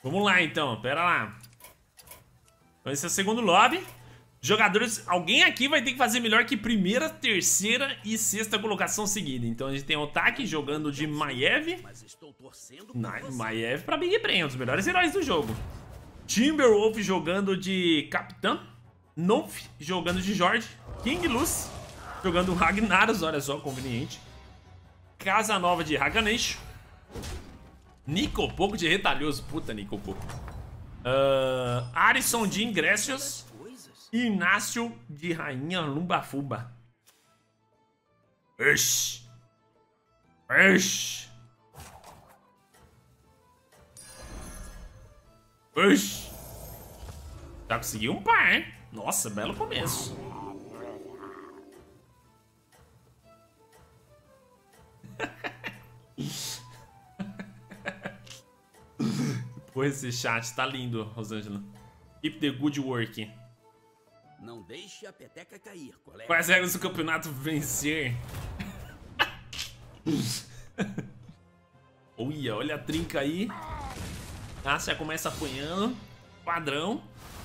Vamos lá, então. Pera lá. Então, esse é o segundo lobby. Jogadores... Alguém aqui vai ter que fazer melhor que primeira, terceira e sexta colocação seguida. Então, a gente tem o Taki jogando de Maiev. Maiev pra Big Brain, um dos melhores heróis do jogo. Timberwolf jogando de Capitã. Nonf jogando de Jorge. King Lucy jogando Ragnaros, olha só, conveniente. Casa Nova de Haganesh. Nico Poco de Retalhoso. Puta, Nico Poco. Arisson de Ingrécios. Inácio de Rainha Lumbafuba. Ixi. Ixi. Ixi. Já conseguiu um par, hein? Nossa, belo começo. Pô, esse chat tá lindo, Rosângela. Keep the good work. Não deixe a peteca cair, colega. Quais regras do campeonato vencer? Olha a trinca aí. Ah, já começa apanhando. Padrão.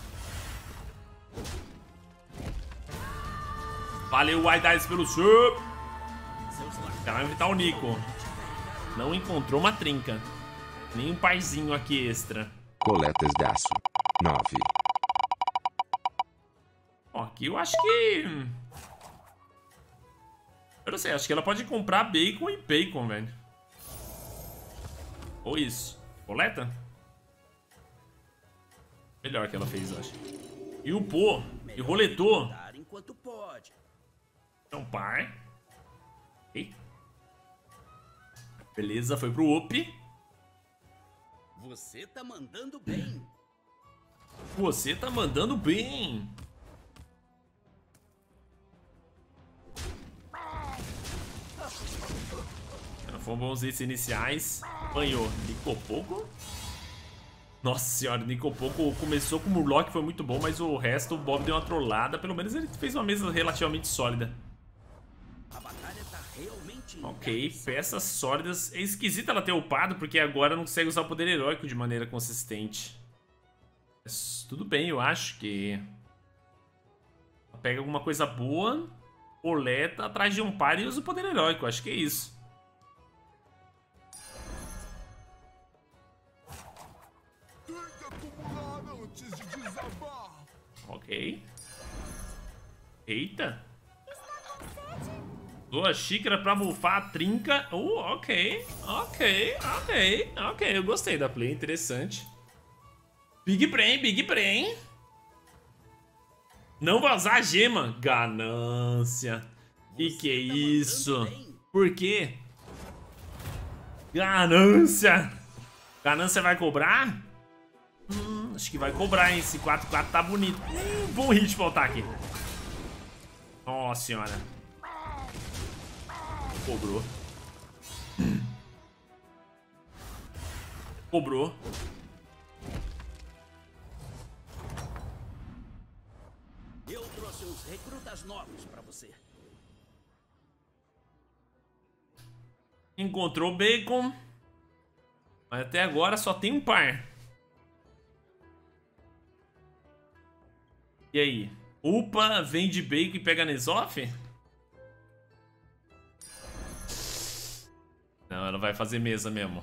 Valeu, White Eyes, pelo sub. O cara vai evitar o Nico. Não encontrou uma trinca. Nem um parzinho aqui extra. Coletas d'Aço 9. Ó, aqui eu acho que... Eu não sei, acho que ela pode comprar bacon e bacon, velho. Ou isso. Coleta? Melhor que ela fez, eu acho. E o pô, e roletou. É um par. Okay. Beleza, foi pro up. Você tá mandando bem. Você tá mandando bem. Foram bons hits iniciais. Apanhou. Nicopoco. Nossa senhora, Nicopoco começou com o Murloc, foi muito bom, mas o resto o Bob deu uma trollada. Pelo menos ele fez uma mesa relativamente sólida. A batalha tá realmente... Ok, peças sólidas. É esquisito ela ter upado, porque agora não consegue usar o poder heróico de maneira consistente. Mas tudo bem, eu acho que... Ela pega alguma coisa boa, coleta atrás de um par e usa o poder heróico. Acho que é isso. Ok. Eita. Boa xícara pra bufar a trinca. Ok. Eu gostei da play, interessante. Big Brain, Big Brain. Não vazar a gema. Ganância. Que é isso? Por quê? Ganância. Ganância vai cobrar? Acho que vai cobrar, hein? Esse 4-4 tá bonito. Bom hit pra voltar aqui. Nossa senhora. Cobrou. Cobrou. Eu trouxe uns recrutas novos pra você. Encontrou bacon. Mas até agora só tem um par. E aí? Upa, vende bacon e pega Nezoff? Não, ela vai fazer mesa mesmo.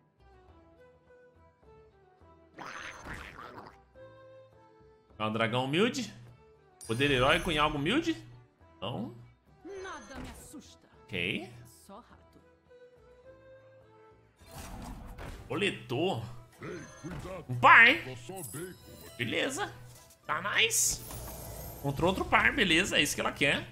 É um dragão humilde? Poder heróico em algo humilde? Não. Nada me assusta. Ok. Só rato. Coletou. Um par, hein? Beleza. Tá nice. Encontrou outro par, beleza. É isso que ela quer.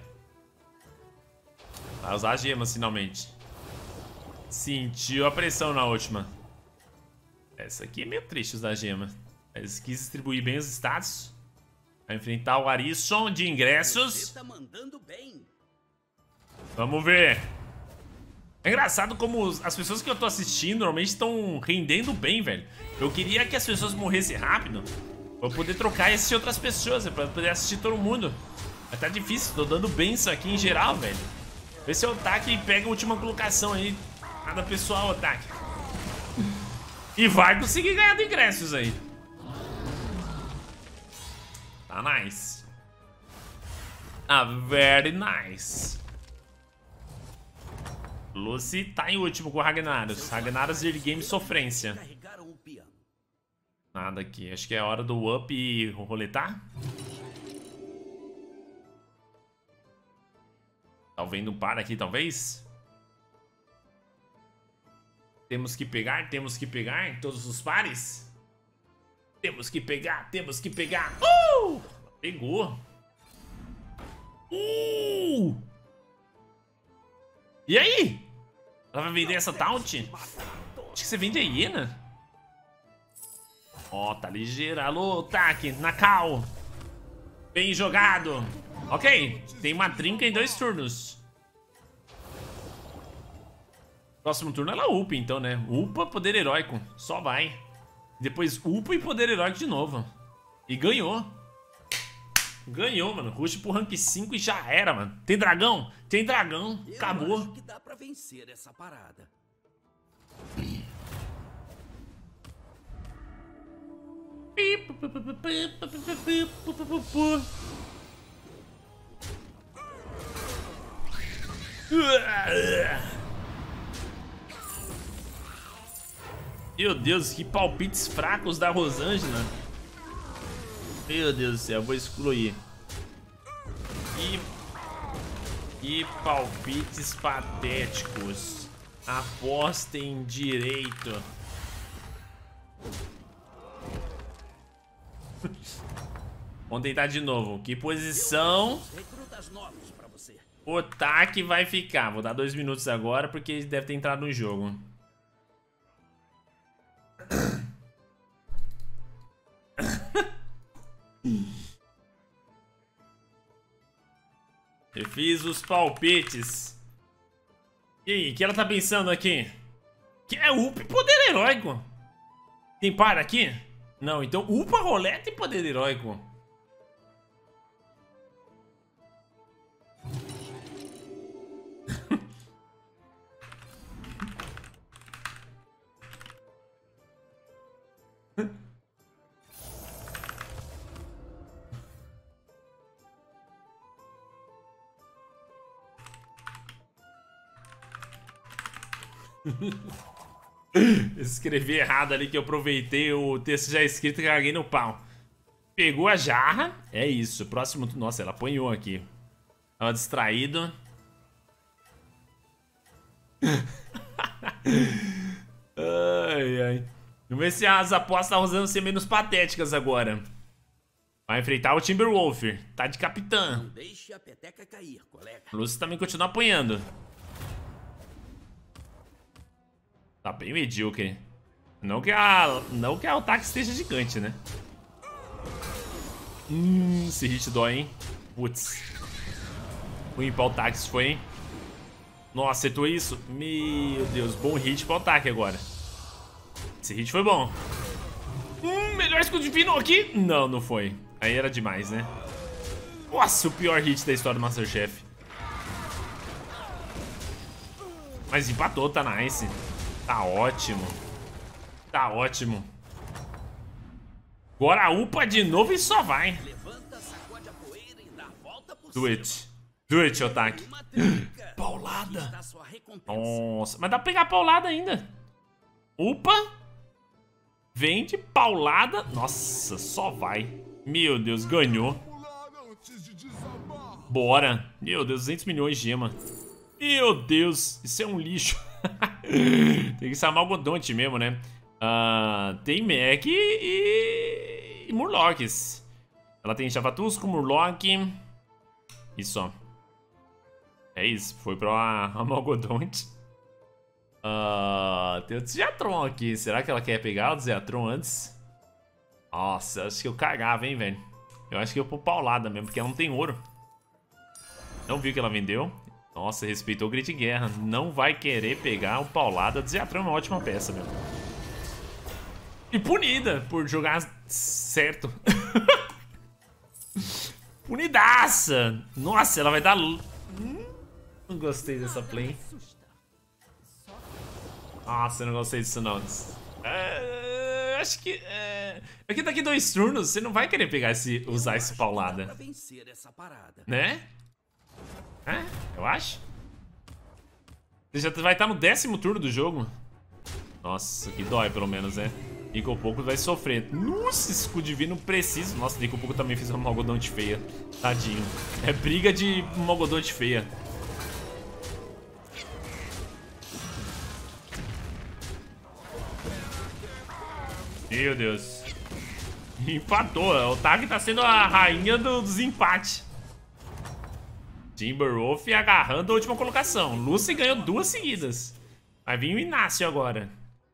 Vai usar as gemas finalmente. Sentiu a pressão na última. Essa aqui é meio triste usar gema. Mas quis distribuir bem os status. Vai enfrentar o Arisson de ingressos. Você tá mandando bem. Vamos ver. É engraçado como as pessoas que eu tô assistindo normalmente estão rendendo bem, velho. Eu queria que as pessoas morressem rápido pra eu poder trocar e assistir outras pessoas, pra poder assistir todo mundo. Mas tá difícil, tô dando bem isso aqui em geral, velho. Vê se o Taki pega a última colocação aí. Nada pessoal, Taki. E vai conseguir ganhar de ingressos aí. Tá nice. Ah, very nice. Lucy tá em último com o Ragnaros. Ragnaros early game sofrência. Carregaram o piano. Nada aqui. Acho que é hora do up e roletar. Talvez não para aqui, talvez. Temos que pegar todos os pares. Temos que pegar. Pegou. E aí? Ela vai vender essa taunt? Acho que você vende a hiena. Ó, tá ligeira. Alô, Taki, Nakao. Bem jogado. Ok, tem uma trinca em 2 turnos. Próximo turno ela upa, então, né? Upa, poder heróico. Só vai. Depois upa e poder heróico de novo. E ganhou. Ganhou, mano. Rush pro rank 5 e já era, mano. Tem dragão? Tem dragão. Acabou. Eu acho que dá pra vencer essa parada. Meu Deus, que palpites fracos da Rosângela. Meu Deus do céu, vou excluir. E palpites patéticos. Apostem direito. Vamos tentar de novo. Que posição Recrutas novos pra você. o Taki vai ficar? Vou dar 2 minutos agora porque ele deve ter entrado no jogo. Eu fiz os palpites. E aí, o que ela tá pensando aqui? Que é up e poder heróico. Tem par aqui? Não, então upa, roleta e poder heróico. Escrevi errado ali que eu aproveitei o texto já escrito e caguei no pau. Pegou a jarra. É isso. Próximo. Nossa, ela apanhou aqui. Tava distraído. Ai, ai. Vamos ver se as apostas estão usando ser menos patéticas agora. Vai enfrentar o Timberwolf. Tá de capitã. Não deixe a peteca cair, colega. O Lúcio também continua apanhando. Tá bem medíocre. Não que a ataque esteja gigante, né? Esse hit dói, hein? Putz. Ruim pra o táxi foi, hein? Nossa, acertou isso? Meu Deus, bom hit pro ataque agora. Esse hit foi bom. Melhor escudo divino aqui? Não, não foi. Aí era demais, né? Nossa, o pior hit da história do Masterchef. Mas empatou, tá nice. Tá ótimo. Tá ótimo. Agora upa de novo e só vai. Levanta, sacode a poeira e dá a volta por Do it. Do it, Otaki. Uma técnica. Paulada. Aqui está sua recompensa. Nossa, mas dá pra pegar paulada ainda. Upa. Vende, paulada. Nossa, só vai. Meu Deus, ganhou. Bora. Meu Deus, 200 milhões de gema. Meu Deus, isso é um lixo. Tem que ser Amalgodonte mesmo, né? Tem Mac e Murlocs. Ela tem Chavatusco, Murloc. Isso, ó. É isso, foi pro Amalgodonte. Tem o Zeatron aqui. Será que ela quer pegar o Zeatron antes? Nossa, acho que eu cagava, hein, velho. Eu acho que eu vou paulada mesmo, porque ela não tem ouro. Não viu que ela vendeu. Nossa, respeitou o Grid Guerra. Não vai querer pegar o paulada. Zeatron é uma ótima peça, meu. E punida por jogar certo. Punidaça. Nossa, ela vai dar... Não gostei dessa play. Nossa, eu não gostei disso não. acho que... É que daqui 2 turnos você não vai querer pegar usar esse paulada. Pra vencer essa parada. Né? Eu acho. Você já vai estar no 10º turno do jogo. Nossa, que dói pelo menos, né? Nico Poco vai sofrer. Nossa, escudo divino preciso. Nossa, Nico Poco também fez uma Malgodonte feia. Tadinho. É briga de Malgodonte feia. Meu Deus. Empatou. O Tag tá sendo a rainha dos empates. Timberwolf agarrando a última colocação. Lucy ganhou 2 seguidas. Vai vir o Inácio agora.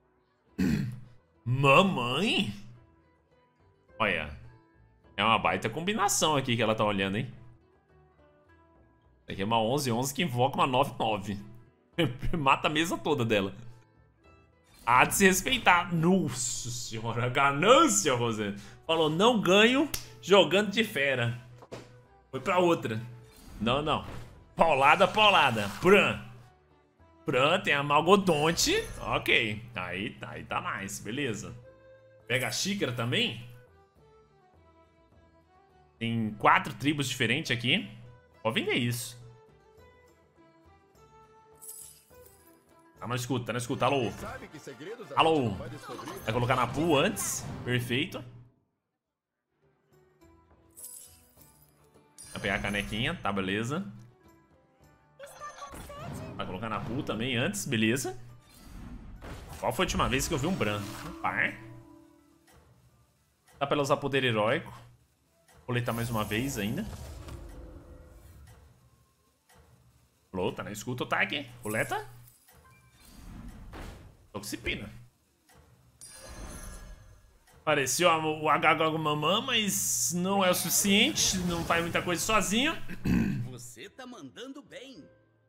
Mamãe? Olha. É uma baita combinação aqui que ela tá olhando, hein? Isso aqui é uma 11-11 que invoca uma 9-9. Mata a mesa toda dela. Há de se respeitar. Nossa senhora, ganância, Rosé. Falou, não ganho jogando de fera. Foi pra outra. Não, não. Paulada, paulada. Pran, tem a Malgodonte. Ok. Aí tá nice, beleza. Pega a xícara também. Tem 4 tribos diferentes aqui. Pode vender isso. Tá na escuta, alô. Alô. Vai colocar na pool antes. Perfeito. Vai pegar a canequinha, tá, beleza. Vai colocar na pool também antes, beleza. Qual foi a última vez que eu vi um Bran? Um par. Dá pra ela usar poder heróico. Coletar mais uma vez ainda. Falou, tá na escuta o tag. Coleta. Toxipina. Apareceu o Agagagumamã, mas não é o suficiente. Não faz muita coisa sozinho. Você tá mandando bem.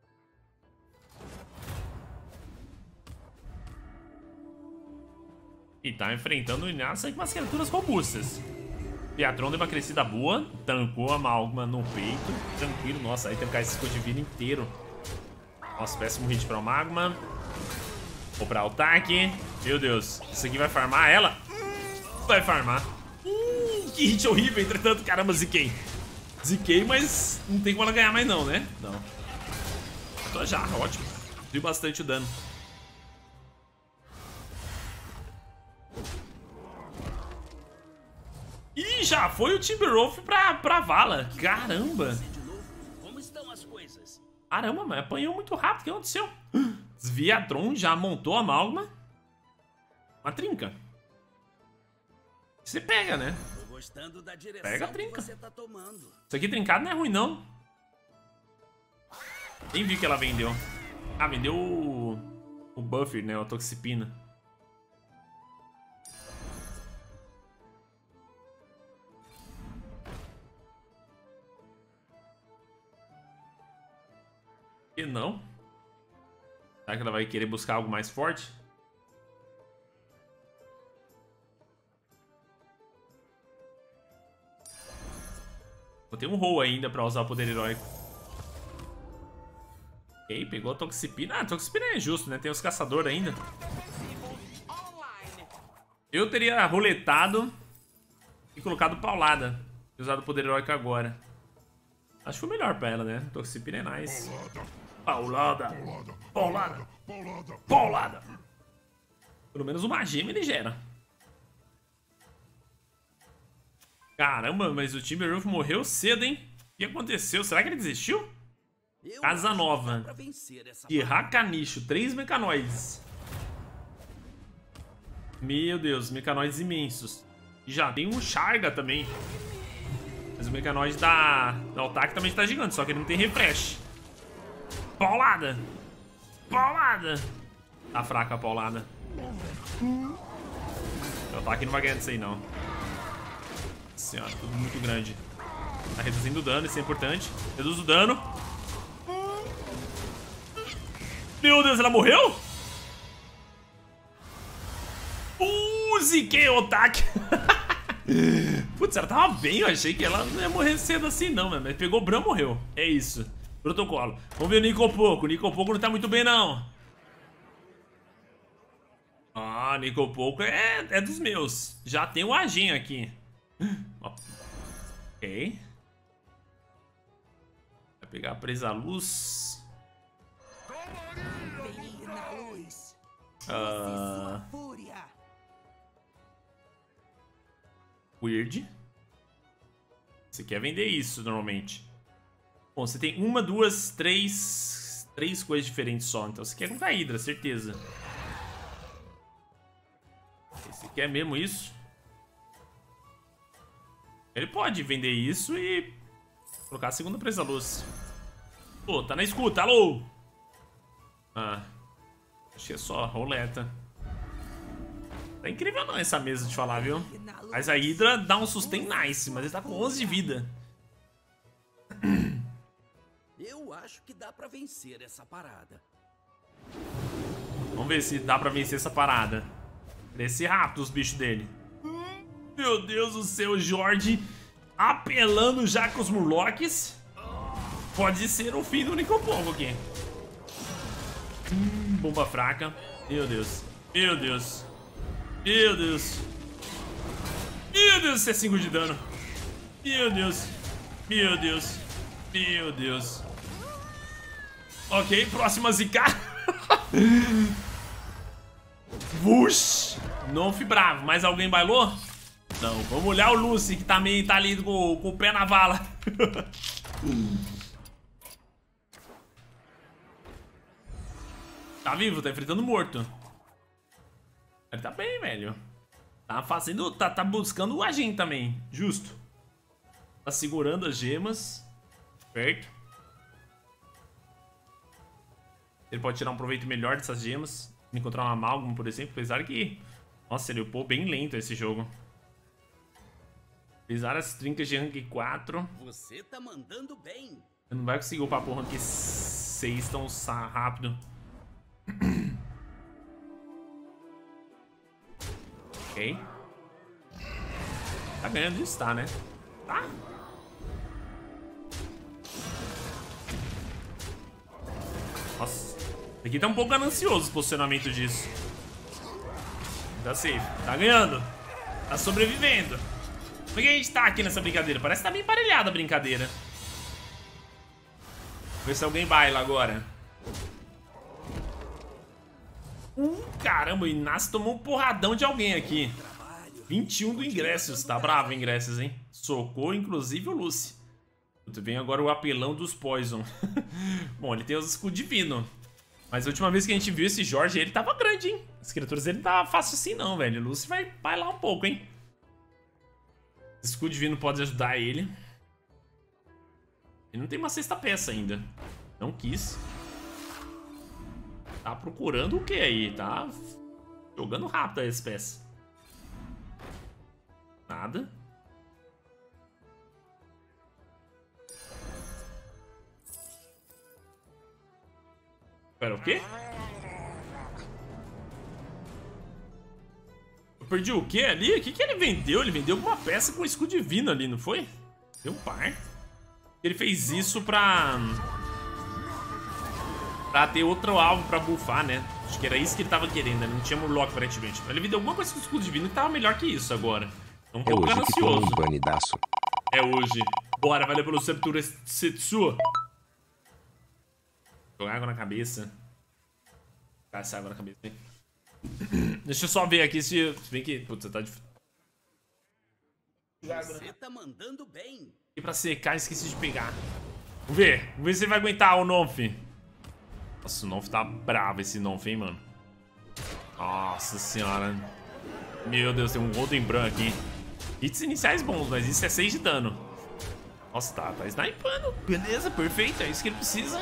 E tá enfrentando o Inácio com umas criaturas robustas. Piatron deu uma crescida boa. Tancou a Malgma no peito. Tranquilo, nossa, aí tancar esse escudo de vida inteiro. Nossa, péssimo hit pra o Magma. Vou pra ataque. Meu Deus, isso aqui vai farmar ela? Vai farmar. Que hit horrível, entretanto, caramba, ziquei. Ziquei, mas não tem como ela ganhar mais não, né? Não. Tô já, ótimo. Deu bastante o dano. Ih, já foi o Timberwolf pra vala. Caramba. Como estão as coisas? Caramba, mas apanhou muito rápido. O que aconteceu? Desviatron já montou a Malgma. Uma trinca. Você pega, né? Tô gostando da direção Pega a trinca. que você tá tomando. Isso aqui trincado não é ruim, não. Nem vi que ela vendeu. Ah, vendeu o buffer, né? A toxipina. E não? Será que ela vai querer buscar algo mais forte? Vou ter um roll ainda pra usar o poder heróico. Ok, pegou a Toxipina. Ah, a Toxipina é justo, né? Tem os caçadores ainda. Eu teria roletado e colocado paulada. E usado o poder heróico agora. Acho que foi melhor pra ela, né? Toxipina é nice. Paulada. Paulada. Paulada. Pelo menos uma gema ele gera. Caramba, mas o Timberwolf morreu cedo, hein? O que aconteceu? Será que ele desistiu? Casa nova. E Hakanicho, 3 mecanoides. Meu Deus, mecanoides imensos. E já tem um Charga também. Mas o mecanoide da Altac também tá gigante, só que ele não tem refresh. Paulada. Paulada. Tá fraca a paulada. O Altac não vai ganhar disso aí, não. Senhora, tudo muito grande. Tá reduzindo o dano, isso é importante. Reduz o dano. Meu Deus, ela morreu? Ziquei o ataque. Putz, ela tava bem. Eu achei que ela não ia morrer cedo assim, não, mas pegou o Bran, morreu. É isso. Protocolo. Vamos ver o Nico Poco. O Nico Poco não tá muito bem, não. Ah, Nicopoco é dos meus. Já tem o Agin aqui. Ok. Vai pegar a presa à luz. Weird. Você quer vender isso normalmente. Bom, você tem uma, duas, três coisas diferentes só. Então você quer com Hydra, certeza. Você quer mesmo isso? Ele pode vender isso e colocar a segunda presa à luz. Pô, tá na escuta, alô? Ah, acho que é só roleta. Tá incrível não essa mesa de falar, viu? Mas a Hydra dá um sustain nice, mas ele tá com 11 de vida. Eu acho que dá pra vencer essa parada. Vamos ver se dá pra vencer essa parada. Cresce rápido os bichos dele. Meu Deus do céu, Jorge apelando já com os Murlocs. Pode ser o fim do Nicopoco aqui. Bomba fraca. Meu Deus. Meu Deus. Meu Deus. Meu Deus, isso é 5 de dano. Meu Deus. Meu Deus. Meu Deus. Ok, próxima ZK. Vush. Nonf bravo. Mais alguém bailou? Não, vamos olhar o Lucy, que também tá ali com o pé na vala. Tá vivo, tá enfrentando morto. Ele tá bem, velho. Tá fazendo. Tá buscando o Agin também. Justo. Tá segurando as gemas. Certo. Ele pode tirar um proveito melhor dessas gemas. Encontrar uma amálgama, por exemplo. Apesar que. Nossa, ele upou bem lento esse jogo. Apesar das trincas de rank 4. Você tá mandando bem. Não vai conseguir upar pro rank 6 tão rápido. Ok. Tá ganhando isso, tá, né? Tá. Nossa. Aqui tá um pouco ganancioso o posicionamento disso. Tá safe. Tá ganhando. Tá sobrevivendo. Como é que a gente tá aqui nessa brincadeira? Parece que tá bem emparelhada a brincadeira. Vou ver se alguém baila agora. Caramba, o Inácio tomou um porradão de alguém aqui. 21 do Ingressos. Tá bravo o Ingressos, hein? Socou, inclusive, o Lucy. Vem agora o apelão dos Poison. Bom, ele tem os escudos divinos. Mas a última vez que a gente viu esse Jorge, ele tava grande, hein? As criaturas dele não tava fácil assim, não, velho. O Lucy vai bailar um pouco, hein? O escudo divino pode ajudar ele. Ele não tem uma sexta peça ainda. Não quis. Tá procurando o que aí? Tá jogando rápido as peças. Nada. Pera, o quê? Eu perdi o quê ali? O que que ele vendeu? Ele vendeu uma peça com escudo divino ali, não foi? Deu um par. Ele fez isso pra ter outro alvo pra buffar, né? Acho que era isso que ele tava querendo, né? Não tinha Murloc aparentemente. Ele vendeu alguma coisa com escudo divino que tava melhor que isso agora. É um pouco ganancioso. É hoje. Bora, valeu pelo Septura Setsu. Jogar água na cabeça. Jogar essa água na cabeça, hein? Deixa eu só ver aqui se bem que... Putz, tá difícil. Você tá mandando bem. E pra secar, esqueci de pegar. Vamos ver se ele vai aguentar o Nonf. Nossa, o Nonf tá bravo, esse Nonf, hein, mano. Nossa senhora. Meu Deus, tem um Golden Bran aqui. Hits iniciais bons, mas isso é 6 de dano. Nossa, tá snipando. Beleza, perfeito, é isso que ele precisa.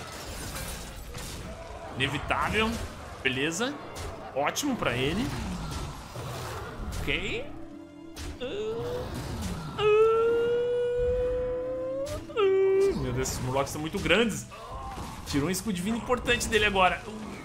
Inevitável. Beleza. Ótimo pra ele. Ok. Meu Deus, esses Murlocs são muito grandes. Tirou um escudo divino importante dele agora.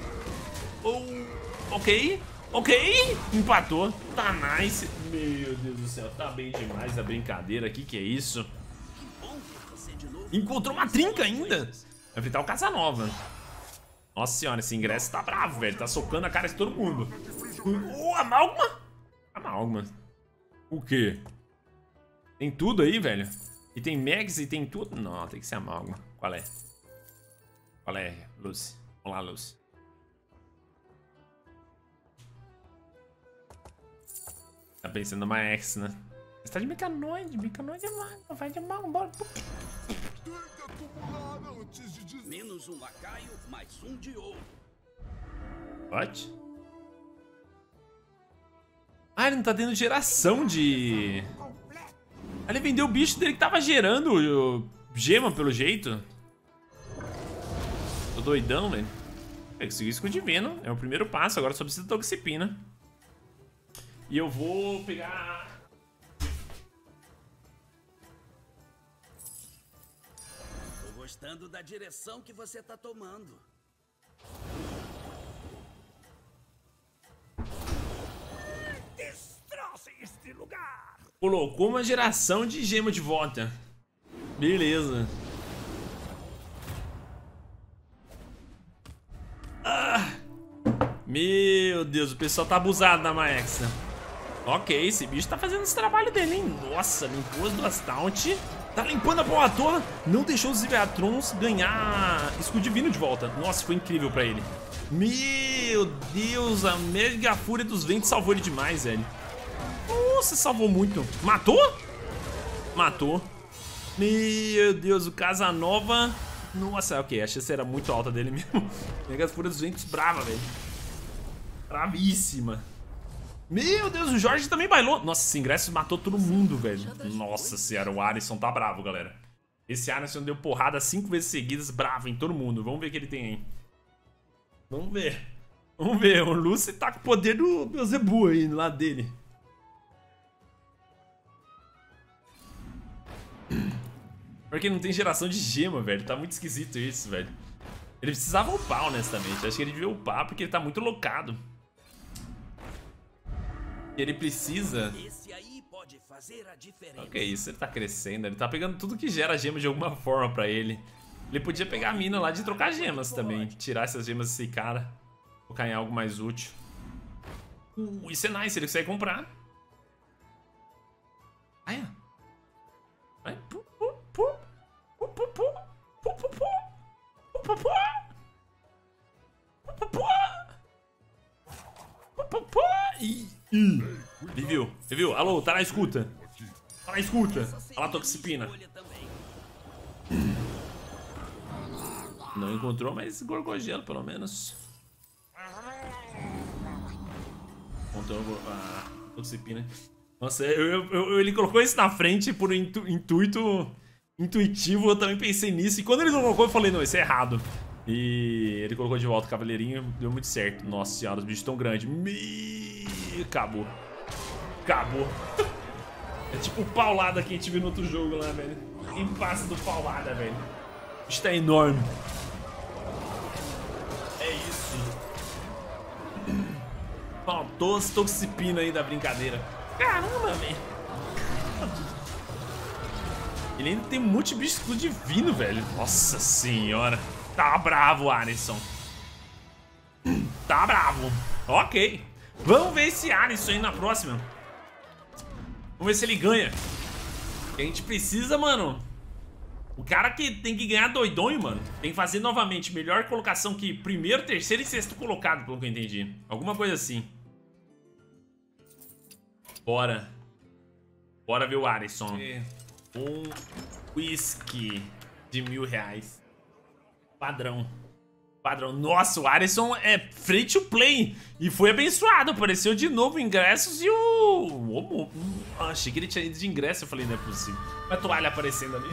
Ok. Empatou. Tá nice. Meu Deus do céu, tá bem demais a brincadeira aqui. Que é isso? Encontrou uma trinca ainda. Vai enfrentar o Casanova. Nossa senhora, esse ingresso tá bravo, velho. Tá socando a cara de todo mundo. Amálgama? Amálgama. O quê? Tem tudo aí, velho? E tem Mags e tem tudo? Não, tem que ser amálgama. Qual é? Qual é, Lucy? Vamos lá, Lucy. Tá pensando numa X, né? Você tá de mecanoide. Mecanoide é magma. Vai de amálgama, bora. Menos um lacaio, mais um de ouro. What? Ah, ele não tá tendo geração de... Ah, ele vendeu o bicho dele que tava gerando gema, pelo jeito. Tô doidão, velho. Consegui escudo divino. É o primeiro passo. Agora só precisa de toxipina. E eu vou pegar... Tô gostando da direção que você tá tomando. Destroce este lugar! Colocou uma geração de gema de volta. Beleza. Ah, meu Deus, o pessoal tá abusado da Maex, né? Ok, esse bicho tá fazendo esse trabalho dele, hein? Nossa, limpou as duas taunt. Tá limpando a porra toda. Não deixou os Zibeatrons ganhar escudo divino de volta. Nossa, foi incrível pra ele. Meu Deus, a mega fúria dos ventos salvou ele demais, velho. Nossa, salvou muito. Matou? Matou. Meu Deus, o Casanova. Nossa, ok, a chance era muito alta dele mesmo. Mega fúria dos ventos brava, velho. Bravíssima. Meu Deus, o Jorge também bailou. Nossa, esse ingresso matou todo mundo, velho. Nossa senhora, o Alisson tá bravo, galera. Esse Alisson deu porrada 5 vezes seguidas, bravo em todo mundo. Vamos ver o que ele tem aí. Vamos ver. Vamos ver, o Lucy tá com o poder do Beelzebub aí, do lado dele. Porque não tem geração de gema, velho. Tá muito esquisito isso, velho. Ele precisava upar, honestamente. Acho que ele devia upar porque ele tá muito locado. Ele precisa... Esse aí pode fazer a diferença. Ok, isso, ele tá crescendo. Ele tá pegando tudo que gera gema de alguma forma pra ele. Ele podia pegar a mina lá de trocar gemas também. Tirar essas gemas desse cara. Colocar em algo mais útil. Isso é nice, ele consegue comprar. Ah, é. Vai. Ele viu? Você viu? Alô, tá na escuta. Tá na escuta. Olha lá a toxipina. Não encontrou, mas gorgogelo pelo menos. Encontrou a toxipina. Nossa, ele colocou isso na frente por intuitivo. Eu também pensei nisso. E quando ele não colocou, eu falei, não, isso é errado. E ele colocou de volta o cavaleirinho. Deu muito certo. Nossa senhora, os bichos tão grandes. Acabou. Acabou. É tipo o paulada que a gente viu no outro jogo lá, velho. Quem passa do paulada, velho. O bicho tá enorme. É isso. Faltou as toxipina aí da brincadeira. Caramba, velho. Ele ainda tem um monte de bicho escudo divino, velho. Nossa senhora. Tá bravo, Alisson. Tá bravo. Ok. Vamos ver esse Alisson aí na próxima. Vamos ver se ele ganha. A gente precisa, mano. O cara que tem que ganhar doidonho, mano. Tem que fazer novamente melhor colocação que primeiro, terceiro e sexto colocado, pelo que eu entendi. Alguma coisa assim. Bora. Bora ver o Alisson. Um whisky de R$1.000. Padrão. Padrão. Nossa, o Alisson é free to play. E foi abençoado. Apareceu de novo ingressos e o... achei que ele tinha ido de ingresso. Eu falei, não é possível. A toalha aparecendo ali.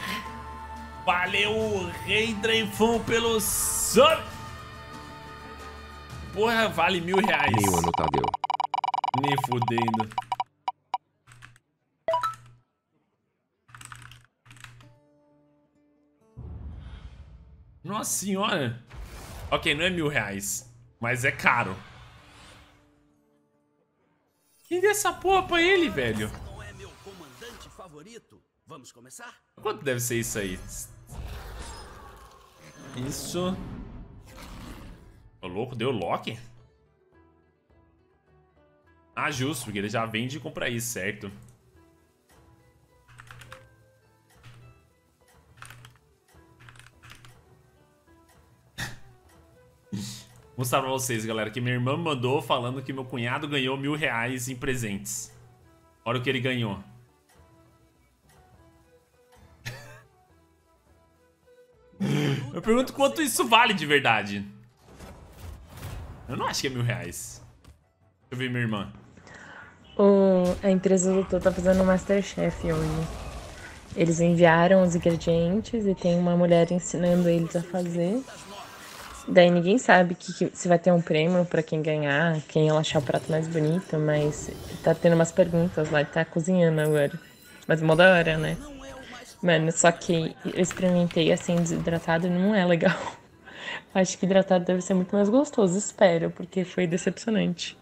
Valeu, Rei Dreyfon, pelo sub. Porra, vale R$1.000. Nem o ano Tadeu. Nem fudendo. Nossa senhora. Ok, não é R$1.000, mas é caro. Quem deu essa porra pra ele, velho? Não é meu comandante favorito? Vamos começar? Quanto deve ser isso aí? Isso. Ô, louco, deu lock? Ah, justo, porque ele já vende e compra isso, certo? Vou mostrar pra vocês, galera, que minha irmã me mandou falando que meu cunhado ganhou R$1000 em presentes. Olha o que ele ganhou. Eu pergunto quanto isso vale de verdade. Eu não acho que é R$1000. Deixa eu ver minha irmã. A empresa do Tô tá fazendo um Masterchef hoje. Eles enviaram os ingredientes e tem uma mulher ensinando eles a fazer. Daí ninguém sabe se vai ter um prêmio pra quem ganhar, quem ela achar o prato mais bonito, mas tá tendo umas perguntas lá, tá cozinhando agora. Mas mó da hora, né? Mano, só que eu experimentei assim, desidratado e não é legal. Acho que hidratado deve ser muito mais gostoso, espero, porque foi decepcionante.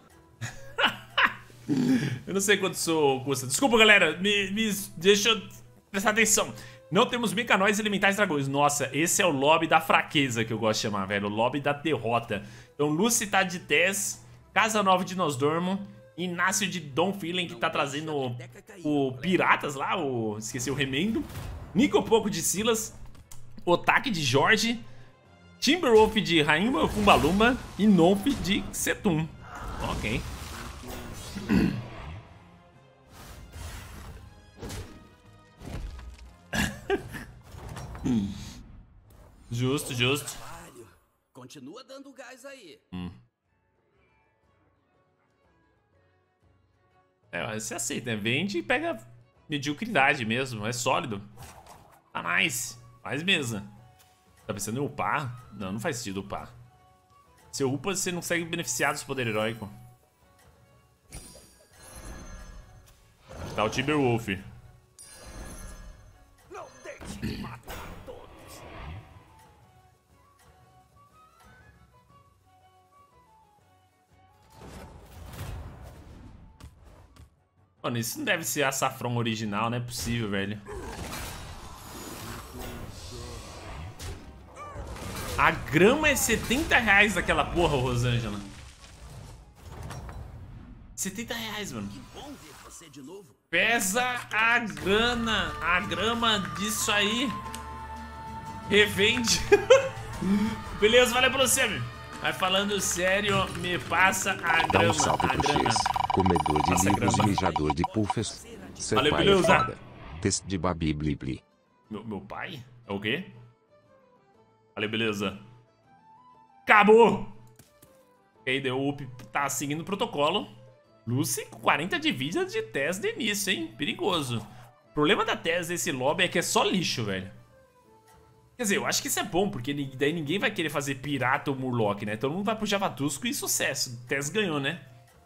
Eu não sei quanto isso custa. Desculpa, galera. Deixa eu prestar atenção. Não temos mecanóis elementais dragões. Nossa, esse é o lobby da fraqueza que eu gosto de chamar, velho. O lobby da derrota. Então, Lucy tá de Tess, Casa Nova de Nosdormo, Inácio de Don Feeling, que tá trazendo o Piratas lá, esqueci o Remendo. Nico Poco de Silas, Otaki de Jorge, Timberwolf de Rainha Fumbaluma e Nonf de Setum. Ok. Justo, justo. Continua dando gás aí. Você aceita, né? Vende e pega mediocridade mesmo, é sólido. Tá nice. Faz mesa. Tá pensando em upar? Não, não faz sentido upar. Se upa, você não consegue beneficiar dos poderes heróicos. Tá o Timberwolf. Não deixe de matar todos. Mano, isso não deve ser a Saffron original, não é possível, velho. A grama é R$70 daquela porra, Rosângela. R$70, mano. Que bom ver você de novo. Pesa a grana, a grama disso aí. Revende. Beleza, valeu pra você, meu. Mas falando sério, me passa a Dá grama, um salve a pro grama. X. Comedor de Passa a livros e grama. mijador de puffs. Seu Valeu, pai é beleza. foda. Teste de babi blibli. Meu pai? É o quê? Valeu, beleza. Acabou! Ok, deu up. Tá seguindo o protocolo. Lucy com 40 de vida de Tess de início, hein? Perigoso. O problema da Tess desse lobby é que é só lixo, velho. Quer dizer, eu acho que isso é bom, porque daí ninguém vai querer fazer pirata ou murloc, né? Todo mundo vai pro Javatusco e sucesso. Tess ganhou, né?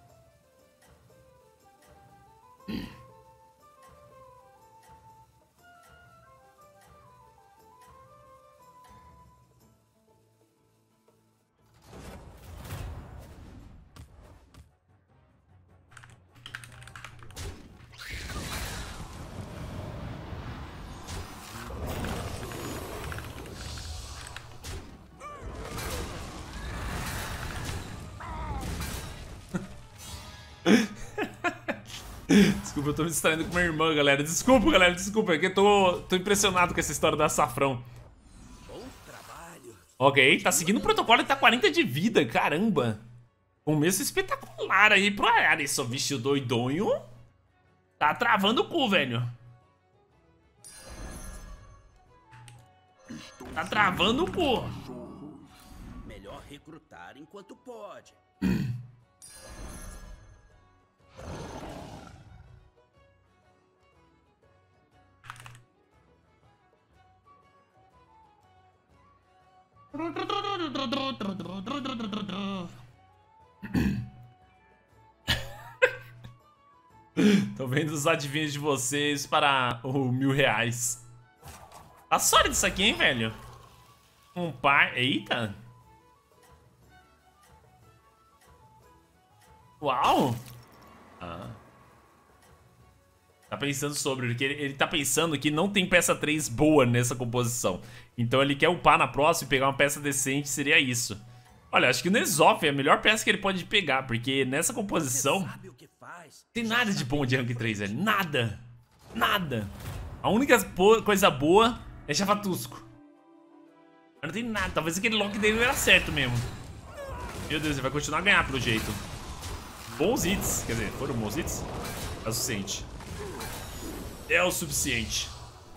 Desculpa, eu tô me distraindo com minha irmã, galera. Desculpa, galera, desculpa. É que eu tô impressionado com essa história da Saffron. Bom trabalho. Ok, tá seguindo o protocolo e tá 40 de vida, caramba. Começo espetacular aí pro Ares, seu bicho doidonho. Tá travando o cu, velho. Tá travando o cu. Melhor recrutar enquanto pode. Tô vendo os adivinhos de vocês para o R$1000. Tá sólido isso aqui, hein, velho? Um par... Eita! Uau! Ah. Tá pensando sobre, porque ele tá pensando que não tem peça 3 boa nessa composição. Então ele quer upar na próxima e pegar uma peça decente, seria isso. Olha, acho que o Nezoff é a melhor peça que ele pode pegar, porque nessa composição... Sabe o que faz? Rapaz, Tem nada de bom de rank 3, velho. Nada. Nada. A única coisa boa é Javatusco. Mas não tem nada. Talvez aquele lock dele não era certo mesmo. Meu Deus, ele vai continuar a ganhar pelo jeito. Bons hits. Quer dizer, foram bons hits? É o suficiente. É o suficiente.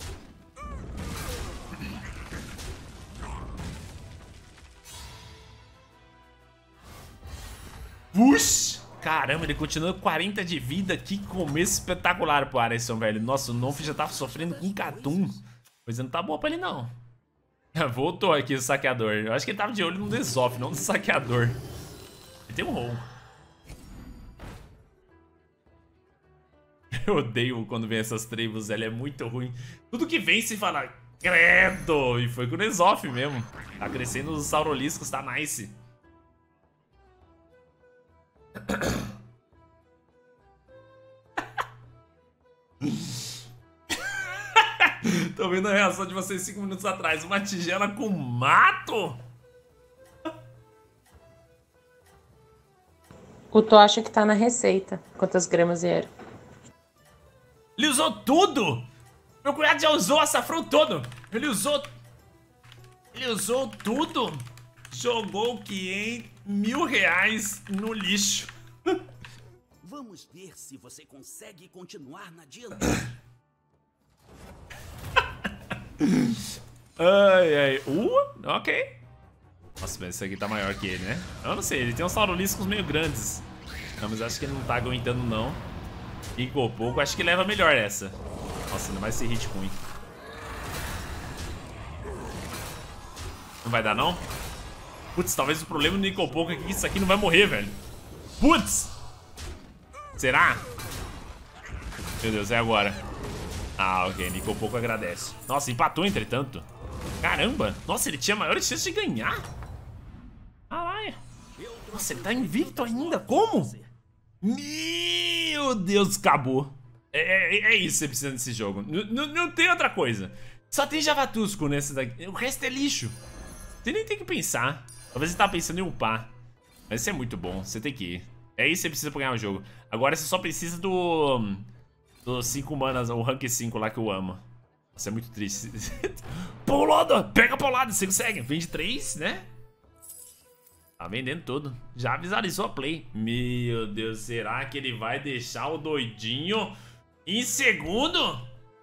Puxa! Caramba, ele continua com 40 de vida. Que começo espetacular pro Arisson, velho. Nossa, o Nonf já tava sofrendo com Catum. Coisa não tá boa pra ele, não. Voltou aqui o saqueador. Eu acho que ele tava de olho no Desoff, não no saqueador. Ele tem um roll. Eu odeio quando vem essas tribos, ela é muito ruim. Tudo que vem se fala, credo! E foi com o Desoff mesmo. Tá crescendo os Sauroliscos, tá nice. Tô vendo a reação de vocês 5 minutos atrás. Uma tigela com mato? O Tô acha que tá na receita. Quantas gramas eram? Ele usou tudo! Meu cunhado já usou o açafrão todo! Ele usou tudo! Jogou R$500 no lixo. vamos ver se você consegue continuar na dianteira. Ai, ai. Ok. Nossa, mas esse aqui tá maior que ele, né? Eu não sei, ele tem uns sauroliscos meio grandes. Não, mas acho que ele não tá aguentando, não. E com pouco, acho que leva melhor essa. Nossa, ainda mais esse hit ruim. Não vai dar, não? Putz, talvez o problema do Nico Poco é que isso aqui não vai morrer, velho. Putz! Será? Meu Deus, é agora. Ah, ok, Nico Poco agradece. Nossa, empatou, entretanto. Caramba! Nossa, ele tinha maiores chances de ganhar. Caralho. Nossa, ele tá invicto ainda. Como? Meu Deus, acabou. É isso que você precisa desse jogo. Não tem outra coisa. Só tem Javatusco nesse daqui. O resto é lixo. Você nem tem que pensar. Talvez você tá pensando em upar. Mas isso é muito bom. Você tem que ir. É isso que você precisa pra ganhar o jogo. Agora você só precisa do 5 manas, o rank 5 lá que eu amo. Nossa, é muito triste. Paulada! Pega a paulada, você consegue. Vende 3, né? Tá vendendo tudo. Já visualizou a play. Meu Deus, será que ele vai deixar o doidinho em segundo?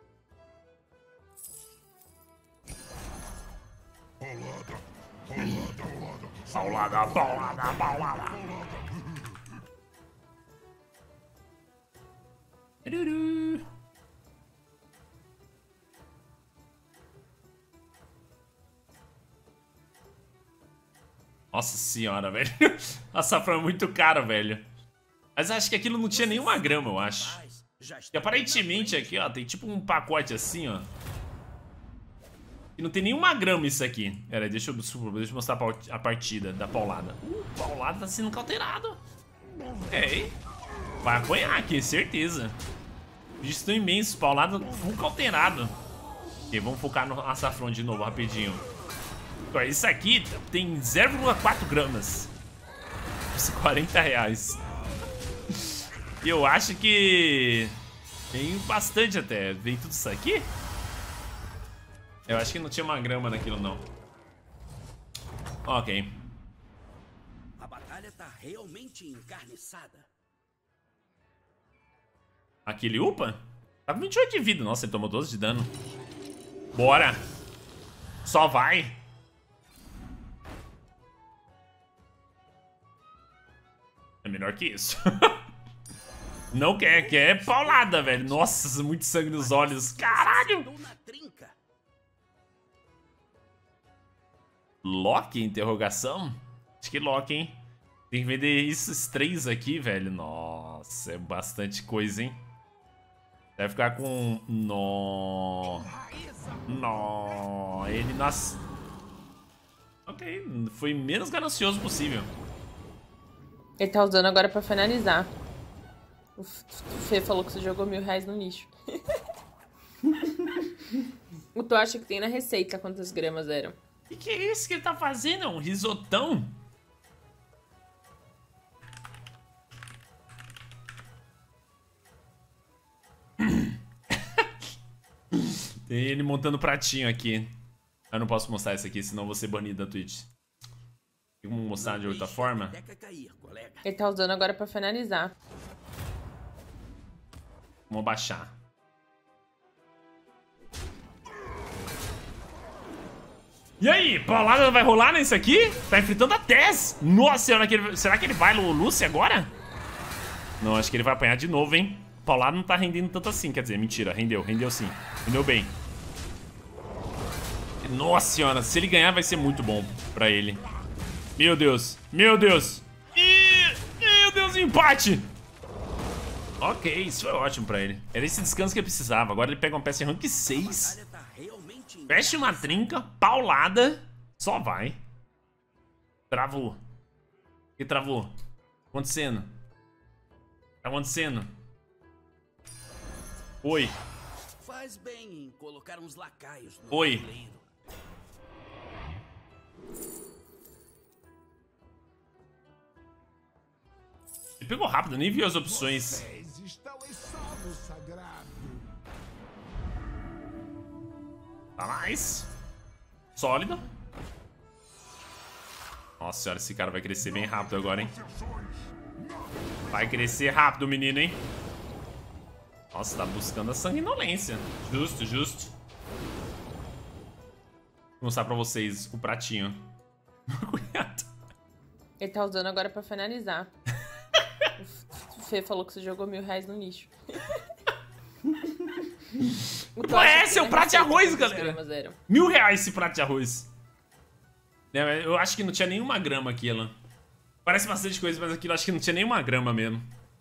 Paulada, paulada, paulada. Nossa senhora, velho. Açafrão é muito caro, velho. Mas acho que aquilo não tinha nenhuma grama, eu acho. E aparentemente aqui, ó, tem tipo um pacote assim, ó. E não tem nenhuma grama isso aqui. Pera aí, deixa eu mostrar a partida da paulada. Paulada tá sendo cauterado. Ok. Vai apanhar aqui, certeza. Bichos estão imensos, paulada full cauterado. Ok, vamos focar no açafrão de novo, rapidinho. Isso aqui tem 0,4 gramas. R$40. E eu acho que tem bastante até. Vem tudo isso aqui? Eu acho que não tinha uma grama naquilo, não. Ok. A batalha tá realmente encarniçada. Aquele upa? Tá com 28 de vida. Nossa, ele tomou 12 de dano. Bora. Só vai. É melhor que isso. Não quer paulada, velho. Nossa, muito sangue nos olhos. Caralho. Loki? Interrogação? Acho que Loki, hein? Tem que vender esses 3 aqui, velho. Nossa, é bastante coisa, hein? Vai ficar com... Nó. Ele nasce... Ok, foi menos ganancioso possível. Ele tá usando agora pra finalizar. O Fê falou que você jogou R$1.000 no lixo. O Tu acha que tem na receita quantas gramas eram? Que é isso que ele tá fazendo? Um risotão? Tem ele montando pratinho aqui. Eu não posso mostrar isso aqui, senão eu vou ser banido da Twitch. Tem como mostrar de outra forma? Ele tá usando agora pra finalizar. Vamos baixar. E aí, paulada vai rolar nesse aqui? Tá enfrentando a Tess. Nossa senhora, será que ele vai no Lucy agora? Não, acho que ele vai apanhar de novo, hein? Paulada não tá rendendo tanto assim, quer dizer, mentira, rendeu sim. Rendeu bem. Nossa senhora, se ele ganhar vai ser muito bom pra ele. Meu Deus, meu Deus. Meu Deus, empate. Ok, isso foi ótimo pra ele. Era esse descanso que ele precisava. Agora ele pega uma peça em rank 6. Fecha uma trinca, paulada. Só vai. Travou. O que travou? Acontecendo? Tá acontecendo? Oi. Faz bem em colocar uns lacaios no Oi. tabuleiro. Ele pegou rápido, nem viu as opções. Tá nice. Sólido. Nossa senhora, esse cara vai crescer bem rápido agora, hein? Vai crescer rápido, menino, hein? Nossa, tá buscando a sanguinolência. Justo, justo. Vou mostrar pra vocês o pratinho. Cuidado. Ele tá usando agora pra finalizar. O Fê falou que você jogou R$1000 no lixo. Pô, esse é o prato de arroz, galera. R$1000 esse prato de arroz. Eu acho que não tinha nenhuma grama aquilo. Parece bastante coisa, mas aquilo acho que não tinha nenhuma grama mesmo.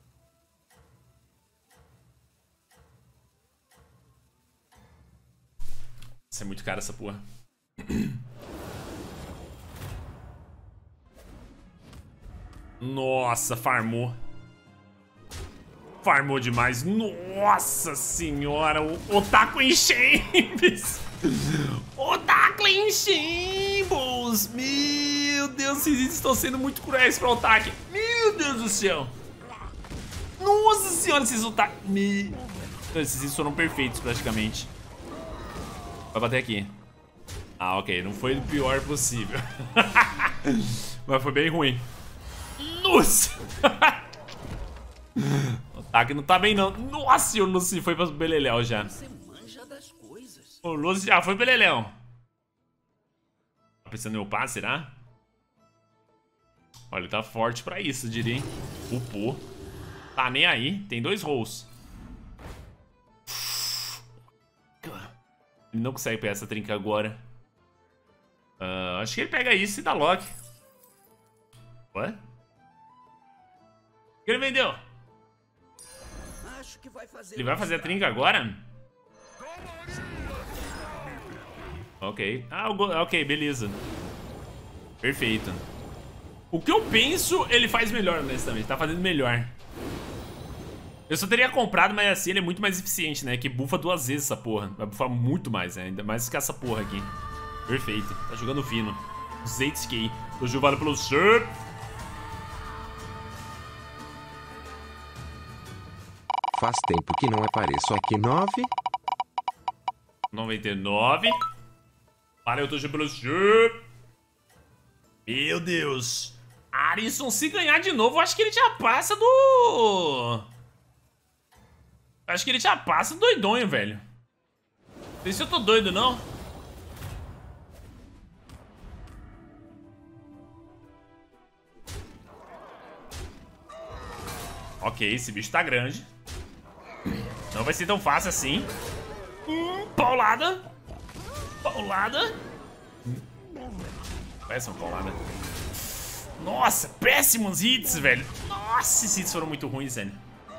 Isso é muito caro, essa porra. Nossa, farmou. Farmou demais. Nossa senhora. O Otaku em Shambles. Otaku em Shambles. Meu Deus, esses estão sendo muito cruéis pra Otaku. Meu Deus do céu. Nossa senhora, esses Otaku. Esses foram perfeitos praticamente. Vai bater aqui. Ah, ok. Não foi o pior possível. Mas foi bem ruim. Nossa. O Otaku não tá bem, não. Nossa, o Lucy foi pra Beleléu já. Você manja das coisas. O Lucy já foi Beleléu. Tá pensando em upar, será? Olha, ele tá forte pra isso, eu diria, hein? Upou. Tá nem aí. Tem 2 rolls. Ele não consegue pegar essa trinca agora. Acho que ele pega isso e dá lock. Ué? O que ele vendeu? Acho que vai fazer. Ele vai fazer a trinca agora? Ok. Ah, ok, beleza. Perfeito. O que eu penso, ele faz melhor, honestamente. Tá fazendo melhor. Eu só teria comprado, mas assim ele é muito mais eficiente, né? Que bufa 2 vezes essa porra. Vai bufar muito mais, né? Ainda mais que essa porra aqui. Perfeito. Tá jogando fino. 200k. Tô jogando pelo sub. Faz tempo que não apareço aqui. 99. Valeu, tô jogando pelo sub. Meu Deus. Arisson, se ganhar de novo, eu acho que ele já passa do... Acho que ele já passa doidonho, velho. Não sei se eu tô doido, não. Ok, esse bicho tá grande. Não vai ser tão fácil assim. Paulada. Paulada. Péssima paulada. Nossa, péssimos hits, velho. Nossa, esses hits foram muito ruins, velho.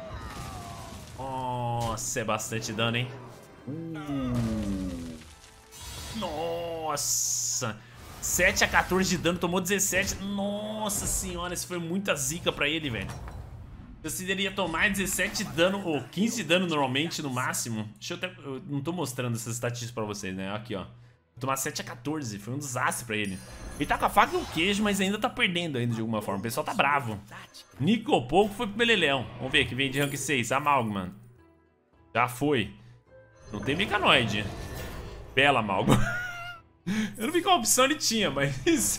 Nossa, é bastante dano, hein? Nossa. 7 a 14 de dano, tomou 17. Nossa senhora, isso foi muita zica pra ele, velho. Você deveria tomar 17 de dano, ou 15 de dano normalmente, no máximo. Deixa eu até... Eu não tô mostrando essas estatísticas pra vocês, né? Aqui, ó. Tomar 7 a 14, foi um desastre pra ele. Ele tá com a faca e o queijo, mas ainda tá perdendo ainda de alguma forma. O pessoal tá bravo. Nico pouco foi pro Beleléu. Vamos ver, que vem de rank 6, Amalgam. Já foi. Não tem Mecanoide. Bela, Malgo. Eu não vi qual opção ele tinha, mas...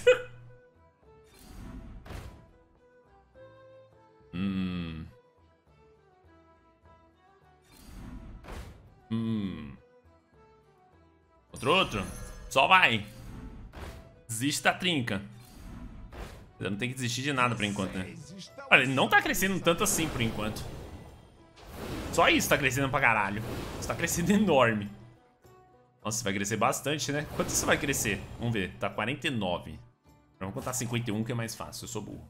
Outro. Só vai. Desiste da trinca. Eu não tem que desistir de nada por enquanto, né? Olha, ele não tá crescendo tanto assim por enquanto. Só isso tá crescendo pra caralho. Isso tá crescendo enorme. Nossa, vai crescer bastante, né? Quanto isso vai crescer? Vamos ver. Tá 49. Vamos contar 51 que é mais fácil. Eu sou burro.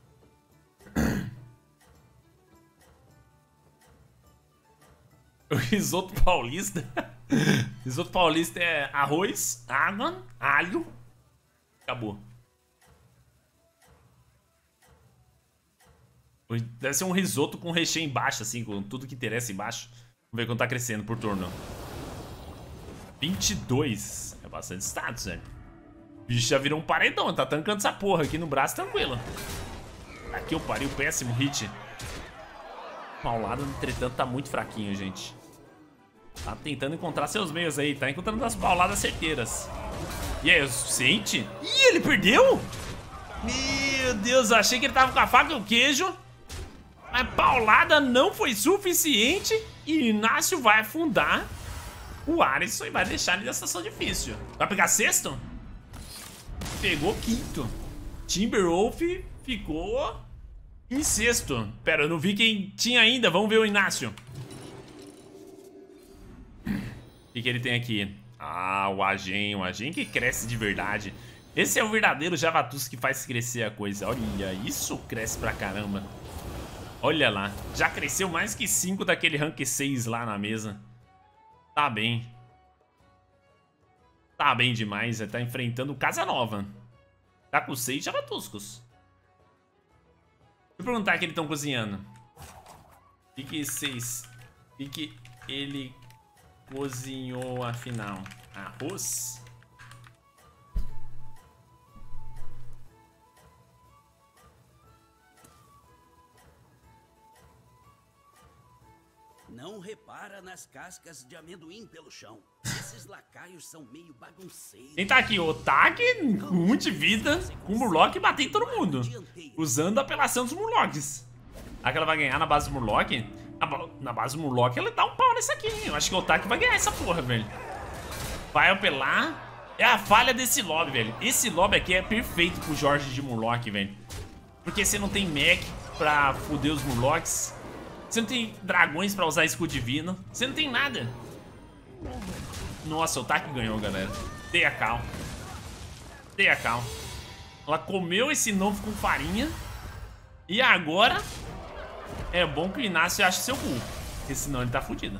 O risoto paulista. Risoto paulista é arroz, água, alho. Acabou. Deve ser um risoto com recheio embaixo, assim, com tudo que interessa embaixo. Vamos ver quanto tá crescendo por turno. 22. É bastante status, velho. O bicho já virou um paredão, tá tancando essa porra aqui no braço, tranquilo. Aqui eu parei o péssimo hit. Paulada, entretanto, tá muito fraquinho, gente. Tá tentando encontrar seus meios aí, tá encontrando as pauladas certeiras. E aí, é o suficiente? Ih, ele perdeu? Meu Deus, eu achei que ele tava com a faca e o queijo. Mas paulada não foi suficiente. E Inácio vai afundar o Alisson e vai deixar ele nessa situação difícil. Vai pegar sexto? Pegou quinto. Timberwolf ficou em sexto. Pera, eu não vi quem tinha ainda. Vamos ver o Inácio. O que ele tem aqui? Ah, o Agen que cresce de verdade. Esse é o verdadeiro Javatus que faz crescer a coisa. Olha, isso cresce pra caramba. Olha lá, já cresceu mais que 5 daquele rank 6 lá na mesa. Tá bem. Tá bem demais, ele tá enfrentando o Casa Nova. Tá com 6 Javatuscos. Deixa eu perguntar o que eles estão cozinhando. O que ele cozinhou afinal? Arroz? Não repara nas cascas de amendoim pelo chão. Esses lacaios são meio bagunceiros. Quem tá aqui? Otaki, com 1 de vida, com o Murloc e bater em todo mundo. Usando a apelação dos Murlocs. Será que ela vai ganhar na base do Murloc? Na base do Murloc ela dá um pau nesse aqui, hein? Eu acho que o Otaki vai ganhar essa porra, velho. Vai apelar. É a falha desse lobby, velho. Esse lobby aqui é perfeito pro Jorge de Murloc, velho. Porque você não tem mech pra foder os Murlocs. Você não tem dragões pra usar escudo divino. Você não tem nada. Nossa, o Otaki ganhou, galera. Dei a cal. Dei a cal. Ela comeu esse novo com farinha. E agora é bom que o Inácio ache seu cu. Porque senão ele tá fudido.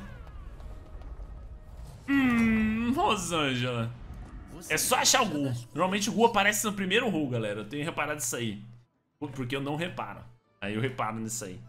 Rosângela. É só achar o Gu. Normalmente o Gu aparece no primeiro Ru, galera. Eu tenho reparado isso aí. Porque eu não reparo. Aí eu reparo nisso aí.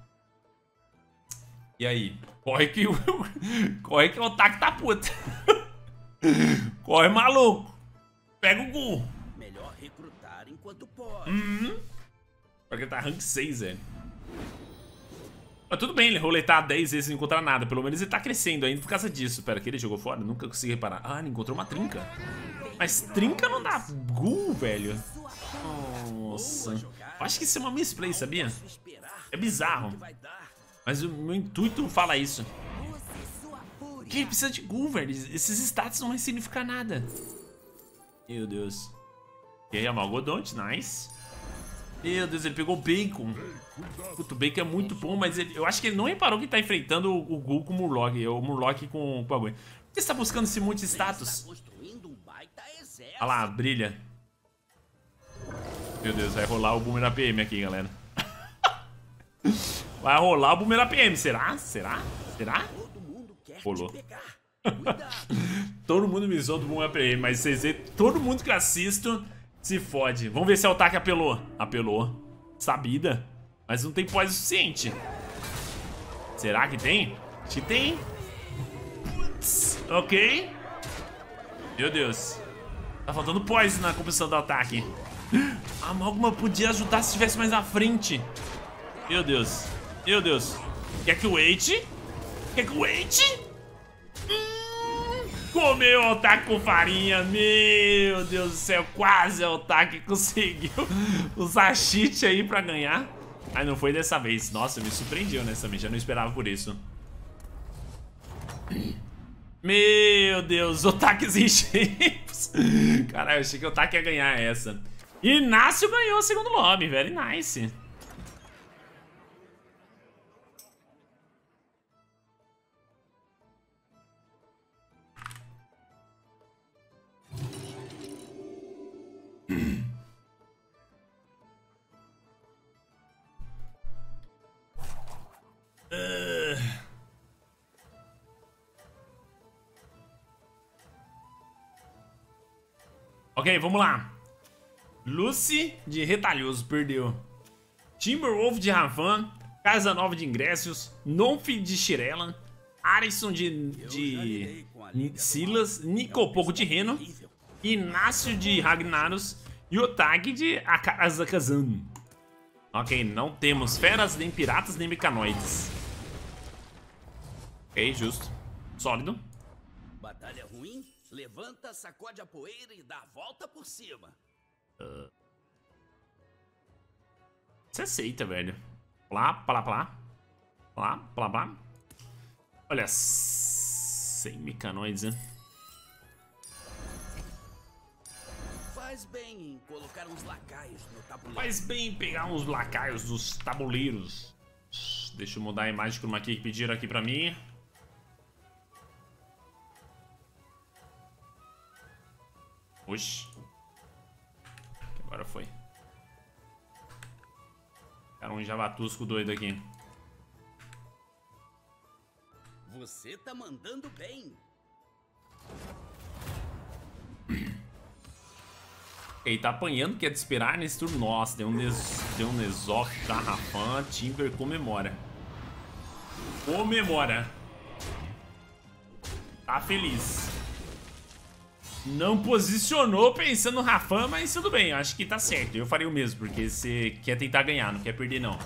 E aí? Corre que o Otaki tá puto. Corre, maluco. Pega o Gu. Melhor recrutar enquanto pode. Porque tá rank 6, velho. Mas tudo bem ele roletar 10 vezes e não encontrar nada. Pelo menos ele tá crescendo ainda por causa disso. Pera, que ele jogou fora? Nunca consegui reparar. Ah, ele encontrou uma trinca. Mas trinca não dá Gu, velho. Nossa. Eu acho que isso é uma misplay, sabia? É bizarro. Mas o meu intuito fala isso. Que ele precisa de Gu, velho. Esses status não vai significar nada. Meu Deus. E aí, Amalgodonte, nice. Meu Deus, ele pegou Bacon. Puta, o Bacon é muito bom, mas eu acho que ele não reparou que tá enfrentando o Gu com o Murloc. O Murloc com a Gwen. Por que você tá buscando esse monte de status? Olha lá, brilha. Meu Deus, vai rolar o Boomer APM aqui, galera. Vai rolar o Boomer APM, será? Será? Rolou. Todo mundo me zoou do Boomer APM, mas vocês veem, todo mundo que eu assisto se fode. Vamos ver se o Otaki apelou. Apelou. Sabida. Mas não tem pós o suficiente. Será que tem? Acho que tem. Ok. Meu Deus. Tá faltando pós na composição do ataque. A Amálgama podia ajudar se estivesse mais à frente. Meu Deus. Meu Deus. Quer que o wait? Quer que o wait? Comeu o Otaki com farinha. Meu Deus do céu. Quase o Otaki conseguiu usar cheat aí pra ganhar. Mas não foi dessa vez. Nossa, me surpreendeu honestamente. Já não esperava por isso. Meu Deus. Otakis em shapes. Caralho, eu achei que o Otaki ia ganhar essa. Inácio ganhou o segundo lobby. Very nice. Ok, vamos lá. Lucy de Retalhoso, perdeu. Timberwolf de Ravan. Casa Nova de Ingressos. Nonf de Shirella. Arison de Silas. Nicopoco de Reno. Inácio de Ragnaros. E Otaki de Akarazakazan. Ok, não temos feras, nem piratas, nem mecanoides. Ok, justo. Sólido. Batalha ruim? Levanta, sacode a poeira e dá a volta por cima. Você aceita, velho. Plá, plá, plá. Plá, plá, plá. Olha, sem mecanoides, né? Faz bem em colocar uns lacaios no tabuleiro. Faz bem em pegar uns lacaios dos tabuleiros. Deixa eu mudar a imagem chroma key que pediram aqui pra mim. Oxi. Agora foi. Cara, um javatusco doido aqui. Você tá mandando bem. Ele tá apanhando, que é de esperar nesse turno. Nossa, deu um Nezoc da Rafan. Timber comemora. Comemora. Tá feliz. Não posicionou pensando no Rafan, mas tudo bem, eu acho que tá certo. Eu faria o mesmo, porque você quer tentar ganhar, não quer perder não.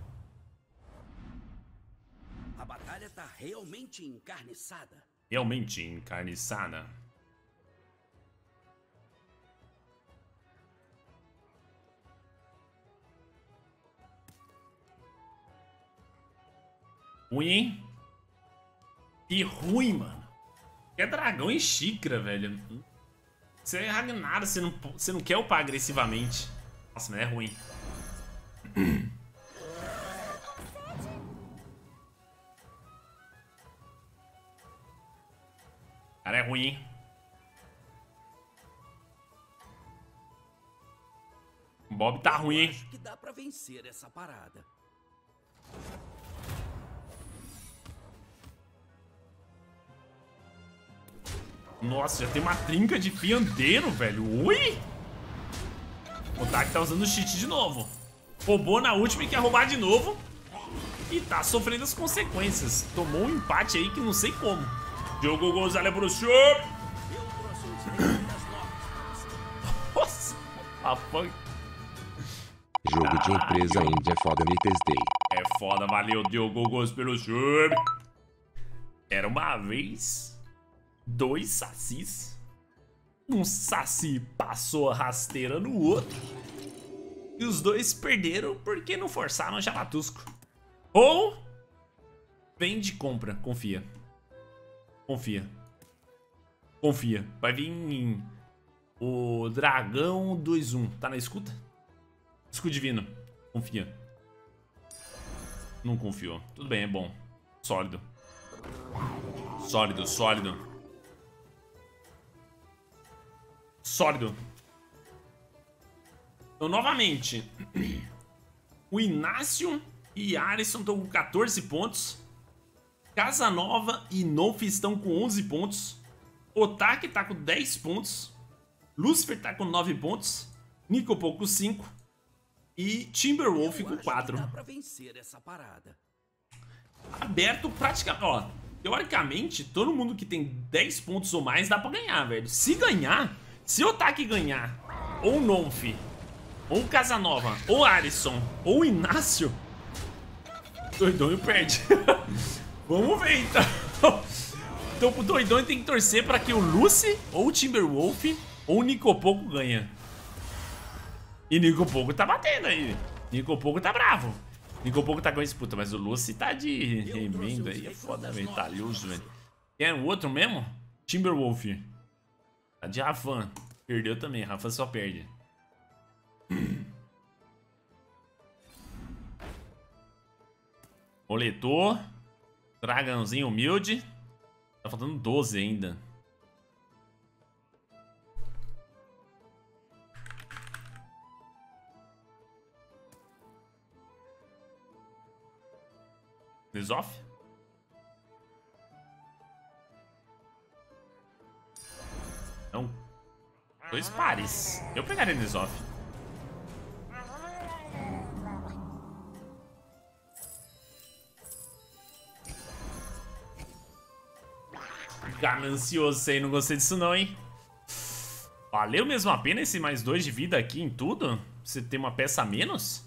A batalha tá realmente encarniçada. Realmente encarniçada. Ruim, hein? Que ruim, mano. É dragão em xícara, velho. Você é Ragnar, você não quer upar agressivamente. Nossa, mas é ruim. Cara, é ruim, hein? O Bob tá ruim, hein? Acho que dá pra vencer essa parada. Nossa, já tem uma trinca de fiandeiro, velho. Ui! O Otaki tá usando o cheat de novo. Roubou na última e quer roubar de novo. E tá sofrendo as consequências. Tomou um empate aí que não sei como. Jogou Gonzalo pro show. Nossa, a funk. Jogo de empresa indie é foda, me testei. É foda, valeu, Diogo Gomes pelo sub. Era uma vez 2 sacis. Um saci passou a rasteira no outro. E os dois perderam porque não forçaram o javatusco. Ou vende e compra, confia. Confia. Confia. Vai vir o dragão 2-1. Tá na escuta? Escudo divino. Confia. Não confiou. Tudo bem, é bom. Sólido. Sólido, sólido. Sólido. Então, novamente, o Inácio e Arison estão com 14 pontos. Casanova e Nonf estão com 11 pontos. Otaki tá com 10 pontos. Lucifer tá com 9 pontos. Nicopoco com 5. E Timberwolf com 4. Dá pra vencer essa parada. Aberto praticamente. Ó, teoricamente, todo mundo que tem 10 pontos ou mais dá pra ganhar, velho. Se ganhar, se o Otaki ganhar, ou Nonf, ou Casanova, ou Arison, ou Inácio, Doidonho perde. Vamos ver então. Então pro doidão tem que torcer pra que o Lucy, ou o Timberwolf, ou o Nicopoco ganha. E Nicopoco tá batendo aí. Nicopoco tá bravo. Nicopoco tá com a disputa, mas o Lucy tá de remendo aí. É foda, velho. Tá liso, velho. Quem é o outro mesmo? Timberwolf. Tá de Rafan. Perdeu também. Rafan só perde. Coletor. Dragãozinho humilde. Tá faltando 12 ainda. Nezoff? Não. 2 pares. Eu pegaria Nezoff. Ganancioso isso aí, não gostei disso não, hein? Valeu mesmo a pena esse mais 2 de vida aqui em tudo? Você tem uma peça a menos?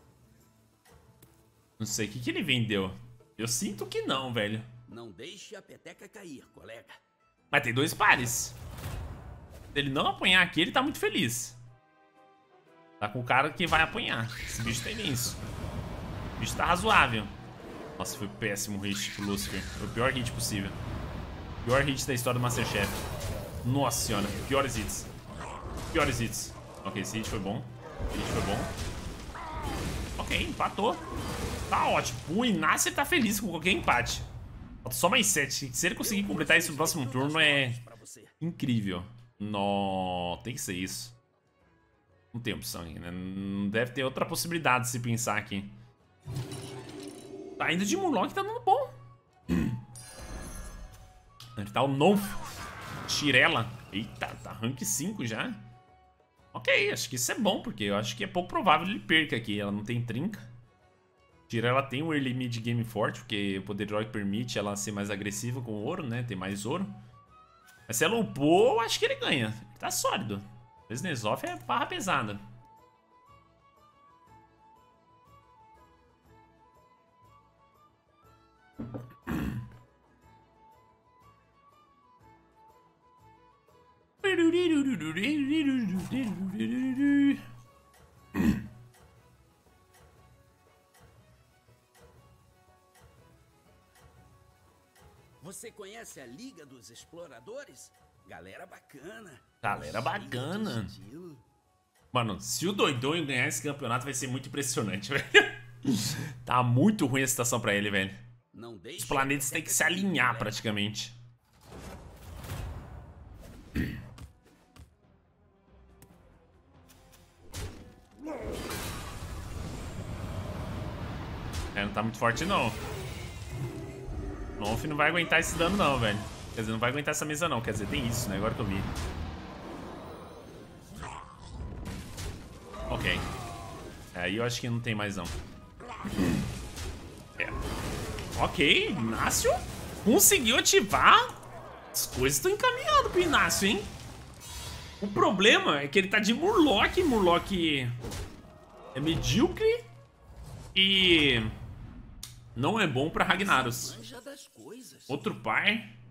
Não sei, o que ele vendeu? Eu sinto que não, velho. Não deixe a peteca cair, colega. Mas tem 2 pares. Se ele não apanhar aqui, ele tá muito feliz. Tá com o cara que vai apanhar. Esse bicho tá imenso. O bicho tá razoável. Nossa, foi péssimo o hit pro Lucifer. Foi o pior hit possível. Pior hit da história do Masterchef. Nossa senhora, piores hits. Piores hits. Ok, esse hit foi bom. Esse hit foi bom. Ok, empatou. Tá ótimo. O Inácio tá feliz com qualquer empate. Falta só mais 7. Se ele conseguir completar isso no próximo turno, é incrível. Nó, tem que ser isso. Não tem opção aqui, né? Não deve ter outra possibilidade de se pensar aqui. Tá indo de Murloc, tá dando bom. Ele tá o Nonf. Tirela. Eita, tá rank 5 já. Ok, acho que isso é bom, porque eu acho que é pouco provável ele perca aqui. Ela não tem trinca. Tirela tem um early mid game forte, porque o poder heróico permite ela ser mais agressiva com o ouro, né? Tem mais ouro. Mas se ela upou, eu acho que ele ganha. Ele tá sólido. O Nezoff é barra pesada. Você conhece a Liga dos Exploradores? Galera bacana. Galera bacana. Estilo. Mano, se o Doidonho ganhar esse campeonato vai ser muito impressionante, velho. Tá muito ruim a situação pra ele, velho. Não deixe Os planetas têm que se alinhar praticamente. É, não tá muito forte não. Nonf não vai aguentar esse dano não, velho. Quer dizer, não vai aguentar essa mesa não. Quer dizer, tem isso, né? Agora que eu vi. Ok. Aí eu acho que não tem mais não. É. Ok, Inácio conseguiu ativar. As coisas estão encaminhando pro Inácio, hein? O problema é que ele tá de Murloc. Murloc é medíocre e não é bom pra Ragnaros. Manja das coisas. Outro par.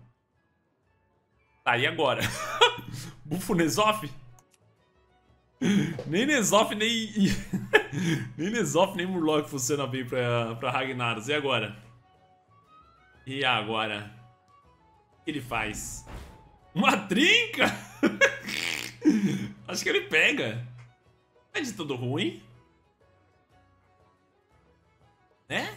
Tá, e agora? Bufo Nezoff? Nem Nezoff, nem... nem Nezoff, nem Murloc funciona bem pra Ragnaros. E agora? E agora? O que ele faz? Uma trinca? Acho que ele pega. Não é de tudo ruim. Né?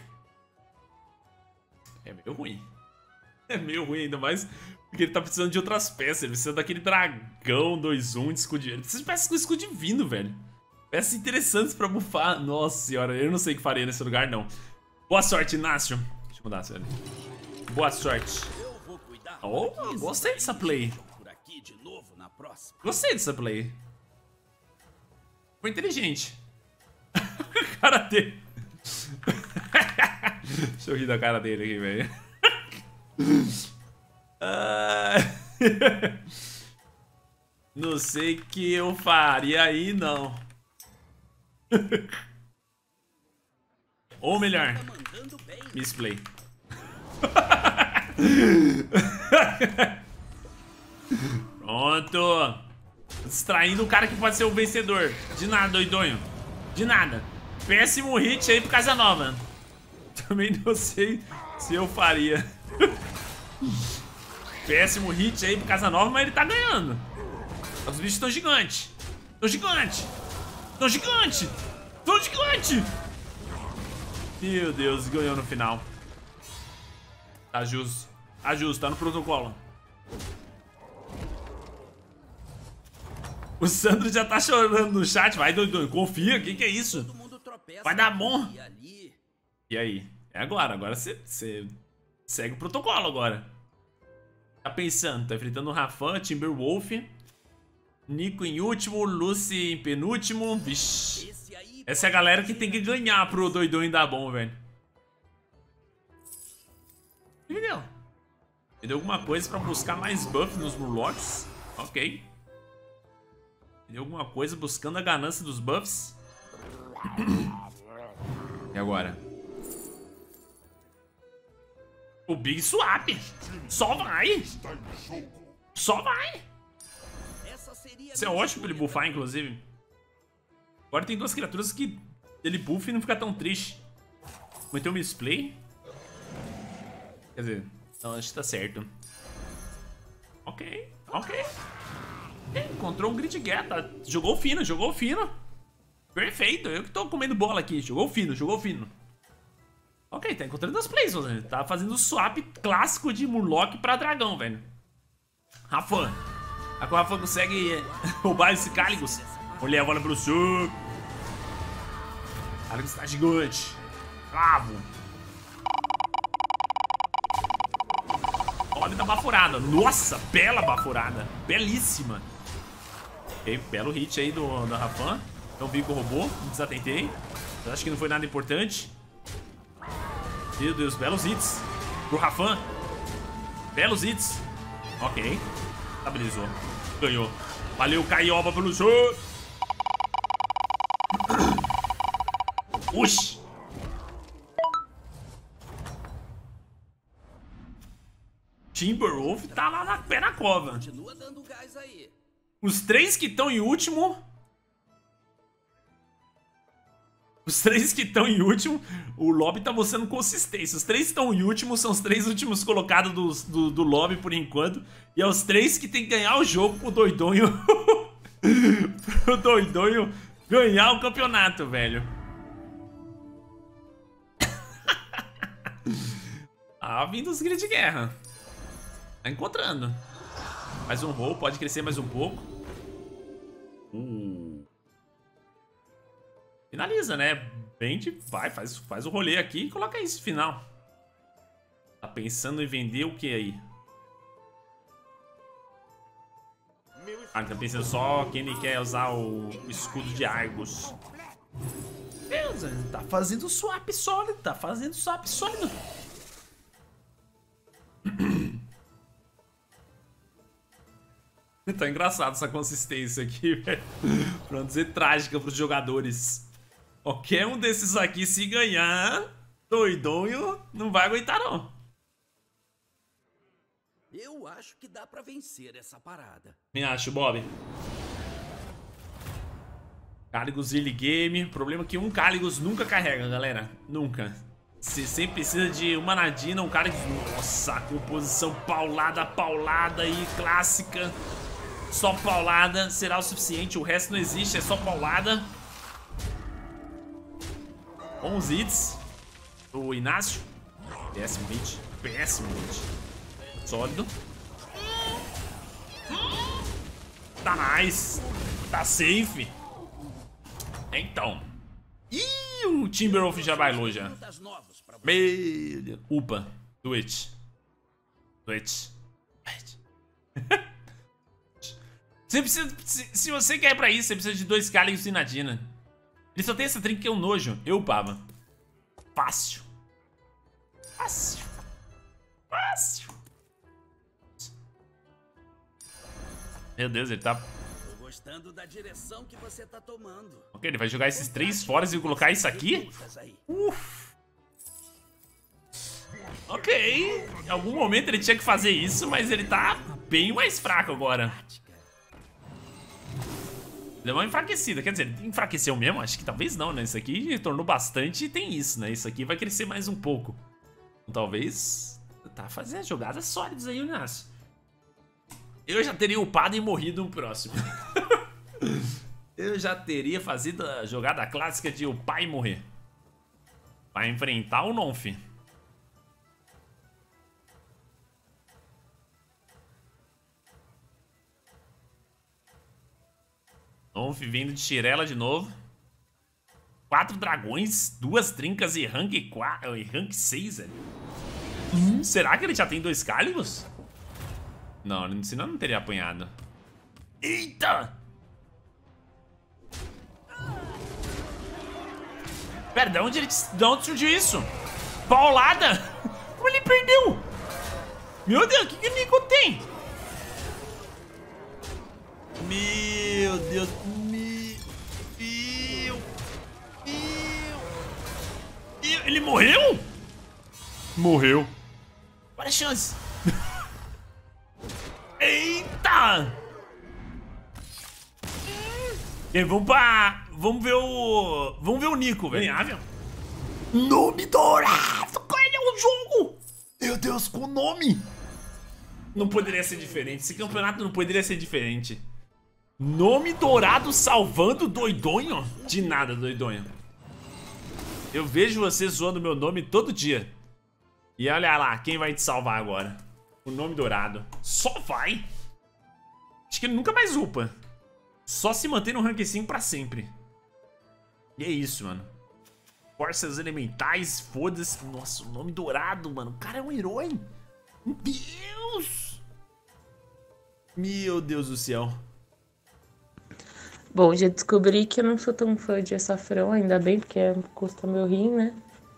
É meio ruim. É meio ruim, ainda mais porque ele tá precisando de outras peças. Ele precisa daquele dragão 2-1 de escudo. Ele precisa de peças com escudo divino, velho. Peças interessantes pra bufar. Nossa senhora, eu não sei o que faria nesse lugar, não. Boa sorte, Inácio. Deixa eu mudar, velho. Boa sorte. Oh, gostei dessa play. Gostei dessa play. Foi inteligente. Cara dele. Deixa eu rir da cara dele aqui, velho. Não sei o que eu faria aí, não. Ou melhor, misplay. Pronto. Distraindo o cara que pode ser o vencedor. De nada, doidonho. De nada. Péssimo hit aí pro Casanova. Também não sei se eu faria. Péssimo hit aí pro Casanova, mas ele tá ganhando. Os bichos estão gigantes. Estão gigantes. Estão gigantes. Estão gigantes. Meu Deus, ganhou no final. Tá justo. Tá justo, tá no protocolo. O Sandro já tá chorando no chat. Vai, doidão, confia, que é isso? Vai dar bom. E aí? É agora, agora você segue o protocolo agora. Tá pensando, tá enfrentando o Rafan, Timberwolf, Nico em último, Lucy em penúltimo. Vixe. Essa é a galera que tem que ganhar pro doidão dar bom, velho. Entendeu? Entendeu alguma coisa pra buscar mais buff nos Murlocs? Ok. Entendeu alguma coisa buscando a ganância dos buffs? E agora? O Big Swap. Só vai. Só vai. Isso é ótimo pra ele buffar, inclusive. Agora tem duas criaturas que ele buffa e não fica tão triste. Meteu um misplay. Quer dizer, então acho que tá certo. Ok, ok. Encontrou um Grid Gear, tá? Jogou fino, jogou fino. Perfeito, eu que tô comendo bola aqui. Jogou fino, jogou fino. Ok, tá encontrando as plays, velho. Tá fazendo o swap clássico de Murloc pra dragão, velho. Rafan. A Rafan consegue roubar esse Caligos. Olha a bola pro sul. Caligos tá gigante. Bravo. Olha da baforada. Nossa, bela baforada. Belíssima. Ok, belo hit aí da Rafan. Não vi com o robô, desatentei. Acho que não foi nada importante. Meu Deus, belos hits pro Rafan. Belos hits. Ok. Estabilizou. Ganhou. Valeu, Caioba, pelo show. Uxi. Timberwolf tá lá na pé na cova. Continua dando gás aí. Os três que estão em último... Os três que estão em último, o lobby tá mostrando consistência. Os três que estão em último são os três últimos colocados do lobby por enquanto. E é os três que tem que ganhar o jogo pro doidonho. Pro doidonho ganhar o campeonato, velho. Ah, vindo os Grid Guerra. Tá encontrando. Mais um roll, pode crescer mais um pouco. Finaliza, né? Vende, vai, faz o rolê aqui e coloca isso no final. Tá pensando em vender o que aí? Ah, tá pensando só quem ele quer usar o escudo de Argus. Deus, tá fazendo swap sólido, tá fazendo swap sólido. Tá engraçado essa consistência aqui, velho. Pra não dizer trágica pros jogadores. Qualquer um desses aqui, se ganhar, doidonho, não vai aguentar, não. Eu acho que dá pra vencer essa parada. Me acho, Bob. Caligos early game. O problema é que um Caligos nunca carrega, galera. Nunca. Você sempre precisa de uma Nadina, um Caligos. Nossa, composição paulada, paulada e clássica. Só paulada será o suficiente. O resto não existe, é só paulada. Bons hits. O Inácio. Péssimo hit. Péssimo hit. Sólido. Tá nice. Tá safe. Então. Ih, o Timberwolf já bailou já. Meu Deus. Upa. Do it. Do it. Você precisa, se você quer ir pra isso, você precisa de 2 Caligos e Nadina. Ele só tem essa trinca que é um nojo. Eu upava. Fácil. Fácil. Fácil. Meu Deus, ele tá... Tô gostando da direção que você tá tomando. Ok, ele vai jogar esses 3 fora e colocar isso aqui? Uff. Ok. Em algum momento ele tinha que fazer isso, mas ele tá bem mais fraco agora. Deu uma enfraquecida, quer dizer, enfraqueceu mesmo? Acho que talvez não, né? Isso aqui retornou bastante e tem isso, né? Isso aqui vai crescer mais um pouco. Então, talvez tá fazendo jogadas sólidas aí, Inácio. Eu já teria upado e morrido no próximo. Eu já teria fazido a jogada clássica de upar e morrer. Pra enfrentar o Nonf. Nonf vindo de Shirella de novo. 4 dragões, 2 trincas e rank 4 e rank 6, velho. Será que ele já tem 2 Calibos? Não, senão não teria apanhado. Eita! Pera, de onde surgiu isso? Paulada? Como ele perdeu? Meu Deus, o que o Nico tem? Meu Deus. Ele morreu? Morreu. Olha a chance. Eita! E vamos ver o Nico, velho. Ganhável. Nome dourado. Qual é o jogo? Meu Deus, com o nome. Não poderia ser diferente. Esse campeonato não poderia ser diferente. Nome dourado salvando Doidonho? De nada, Doidonho. Eu vejo você zoando meu nome todo dia. E olha lá, quem vai te salvar agora? O nome dourado. Só vai. Acho que ele nunca mais upa. Só se mantém no rank 5 pra sempre. E é isso, mano. Forças elementais, foda-se. Nossa, o nome dourado, mano. O cara é um herói. Meu Deus. Meu Deus do céu. Bom, já descobri que eu não sou tão fã de açafrão, ainda bem, porque custa meu rim, né?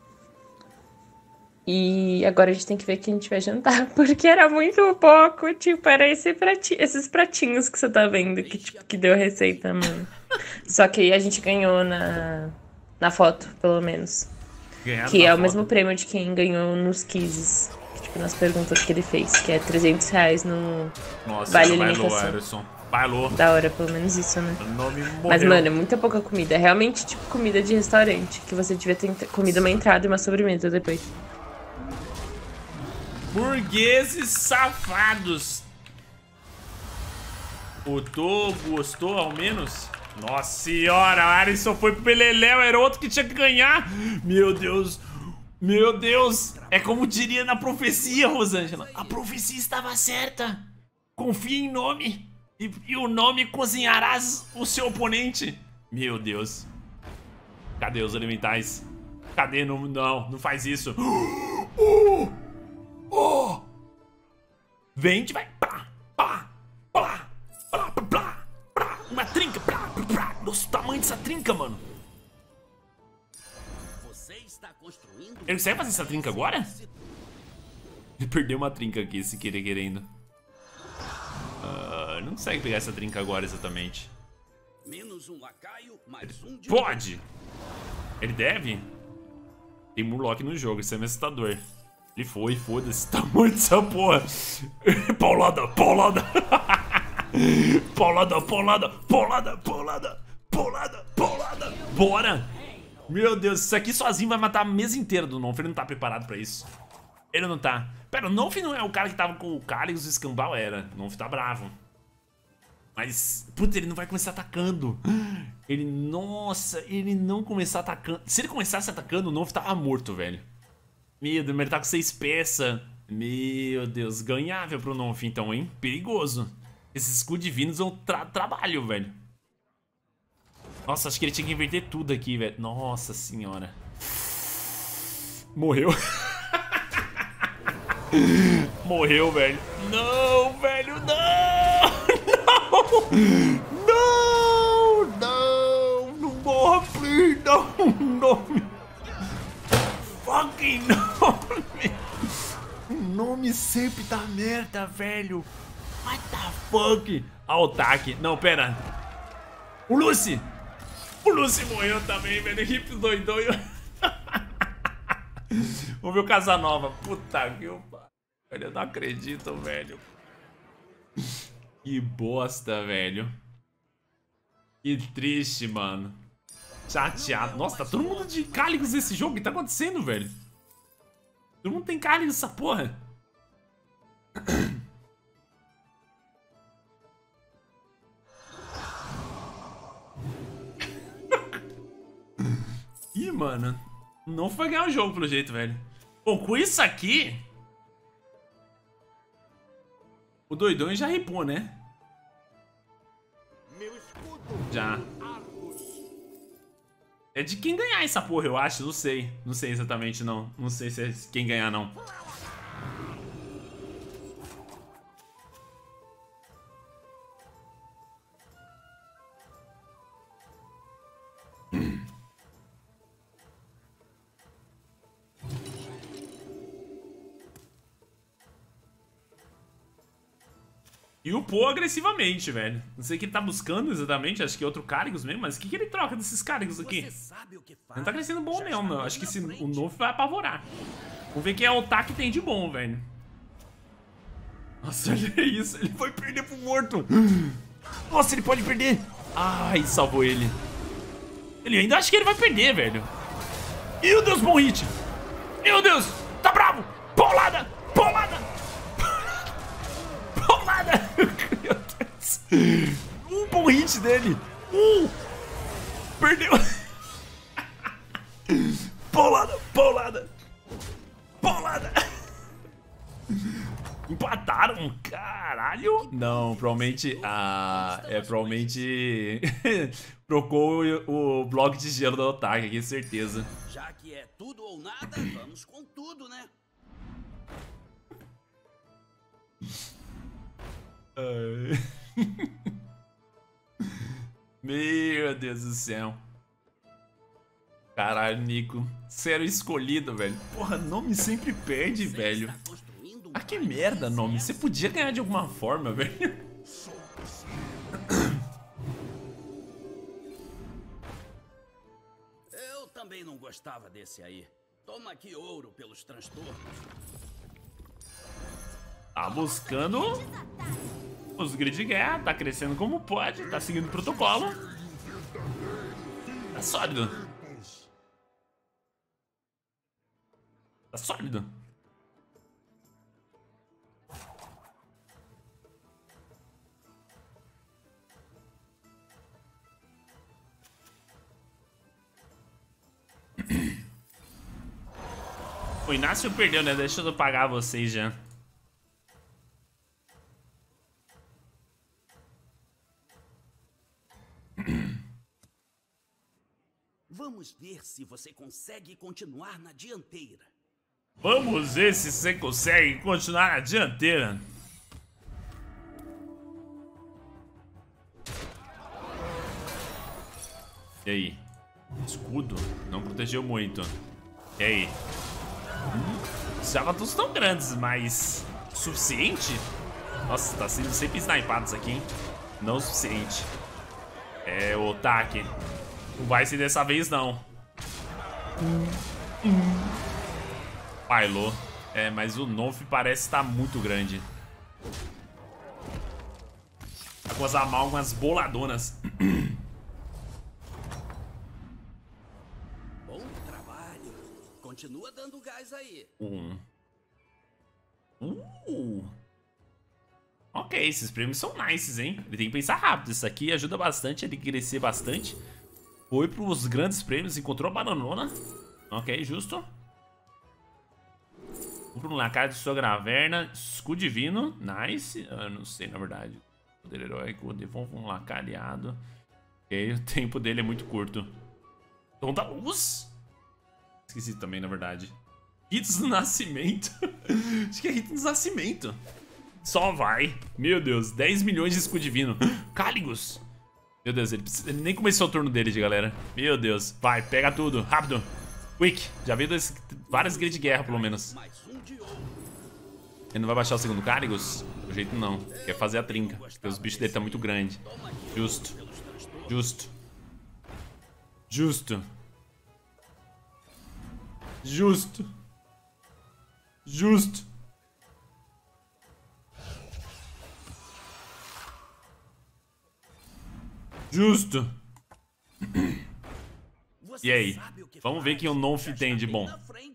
E agora a gente tem que ver o que a gente vai jantar, porque era muito pouco, tipo, era esses pratinhos que você tá vendo, que deu a receita, mano. Só que a gente ganhou na foto, pelo menos. Ganharam que é o foto. mesmo prêmio de quem ganhou nos quizzes, tipo, nas perguntas que ele fez, que é R$300 no Nossa, Vale bailou, Alimentação. Erison. Bailou. Da hora, pelo menos isso, né? O nome morreu. Mas, mano, é muita pouca comida. É realmente, tipo, comida de restaurante. Que você devia ter comido uma entrada e uma sobremesa depois. Burgueses safados. Gostou ao menos? Nossa senhora, a Arison foi pro Beleléu, era outro que tinha que ganhar. Meu Deus. Meu Deus. É como diria na profecia, Rosângela. A profecia estava certa. Confia em nome. E o nome cozinharás o seu oponente. Meu Deus. Cadê os elementais? Cadê? Não faz isso. Vem, vai. Uma trinca. Nossa, o tamanho dessa trinca, mano. Você está construindo. Ele consegue fazer essa trinca agora? Ele perdeu uma trinca aqui, se querendo. Não consegue pegar essa trinca agora exatamente. Menos um lacaio, mais um de. Pode! Ele deve? Tem Murloc no jogo, isso é meio assustador. Ele foi, foda-se, tamanho dessa porra. Paulada. Paulada. Bora! Meu Deus, isso aqui sozinho vai matar a mesa inteira do Nonf. Ele não tá preparado pra isso. Ele não tá. Pera, o Nonf não é o cara que tava com o Calyx e o Escambau? Era. O Nonf tá bravo. Mas, puta, ele não vai começar atacando. Nossa, ele não começar atacando. Se ele começasse atacando, o Nonf tava morto, velho. Meu Deus, ele tá com 6 peças. Meu Deus, ganhável pro Nonf então, hein? Perigoso. Esses escudos divinos vão trabalho, velho. Nossa, acho que ele tinha que inverter tudo aqui, velho. Nossa senhora. Morreu. Morreu, velho. Não, velho, não! Não morra, please. Não. Fucking nome. O nome sempre dá merda, velho. What the fuck? Ah, o ataque. Não, pera. O Lucy morreu também, velho. Hip doidonho. Vamos ver o Casanova. Puta que pariu. Eu não acredito, velho. Que bosta, velho. Que triste, mano. Chateado. Nossa, tá todo mundo de Cáligos nesse jogo. O que tá acontecendo, velho? Todo mundo tem Cáligos nessa porra. Ih, mano. Não foi ganhar o jogo, pelo jeito, velho. Bom, com isso aqui... O doidão já ripou, né? Já. É de quem ganhar essa porra, eu acho. Não sei. Não sei exatamente, não. Não sei se é quem ganhar, não. E upou agressivamente, velho. Não sei o que ele tá buscando exatamente. Acho que é outro Cáligos mesmo. Mas o que ele troca desses Cáligos aqui? Não tá crescendo bom mesmo, não. Acho que o novo vai apavorar. Vamos ver quem é o Taki tem de bom, velho. Nossa, olha isso. Ele foi perder pro morto. Nossa, ele pode perder. Ai, salvou ele. Ele ainda acha que ele vai perder, velho. Meu Deus, bom hit. Meu Deus, tá bravo. Paulada, paulada. Paulada. Meu Deus. Bom hit dele. Perdeu. Paulada, paulada. Paulada. Empataram? Caralho. Não, provavelmente... Ah, provavelmente... Trocou o bloco de gelo do Otaki aqui, certeza. Já que é tudo ou nada, vamos com tudo, né? Meu Deus do céu. Caralho, Nico. Você era o escolhido, velho. Porra, nome sempre perde, velho. Ah, que merda, nome. Você podia ganhar de alguma forma, velho. Eu também não gostava desse aí. Toma aqui ouro pelos transtornos. Tá buscando os grid de guerra. Tá crescendo como pode. Tá seguindo o protocolo. Tá sólido. Tá sólido. O Inácio perdeu, né? Deixa eu pagar vocês já. Vamos ver se você consegue continuar na dianteira. Vamos ver se você consegue continuar na dianteira. E aí? Escudo? Não protegeu muito. E aí? Os Javatus estão grandes, mas... suficiente? Nossa, tá sendo sempre snipados aqui, hein? Não o suficiente. É, o Otaki. Não vai ser dessa vez, não. Bailou. É, mas o Nof parece estar muito grande. Tá com as amálgamas boladonas. Bom trabalho. Continua dando gás aí. Ok, esses prêmios são nices, hein? Ele tem que pensar rápido. Isso aqui ajuda bastante, ele crescer bastante. Foi pros grandes prêmios, encontrou a bananona. Ok, justo. Compra um lacaio de sua graverna. Escudo divino. Nice. Eu não sei, na verdade. Poder heróico. Devolva um lacaio aliado. Ok, o tempo dele é muito curto. Dom da luz? Esqueci também, na verdade. Hits do nascimento. Acho que é hit do nascimento. Só vai. Meu Deus, 10 milhões de escudo divino. Cáligos. Meu Deus, ele nem começou o turno dele, galera. Meu Deus. Vai, pega tudo. Rápido. Quick. Já veio várias grid de guerra, pelo menos. Ele não vai baixar o segundo Cáligos? Do jeito não. Quer fazer a trinca. Porque os bichos dele tá muito grande. Justo. Justo. Justo. Justo. Justo. Justo. E aí? Vamos ver quem o Nonf tem de bom.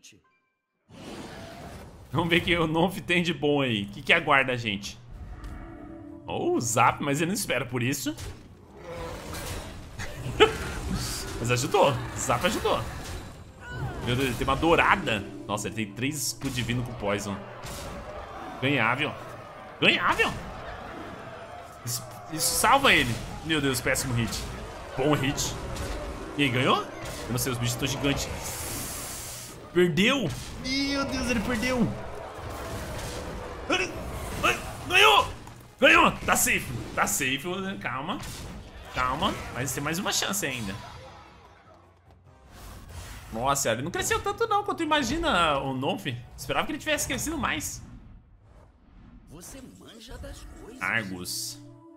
Vamos ver quem o Nonf tem de bom aí. O que aguarda a gente? Oh, o Zap, mas ele não espera por isso. Mas ajudou. O Zap ajudou. Meu Deus, ele tem uma dourada. Nossa, ele tem 3 escudos divinos com Poison. Ganhável. Ganhável. Isso salva ele. Meu Deus, péssimo hit. Bom hit. E aí, ganhou? Eu não sei, os bichos estão gigantes. Perdeu. Meu Deus, ele perdeu. Ganhou. Ganhou. Tá safe. Tá safe. Calma. Calma. Mas tem mais uma chance ainda. Nossa, ele não cresceu tanto não quanto imagina o Nonf. Esperava que ele tivesse crescido mais. Você manja das coisas. Argus.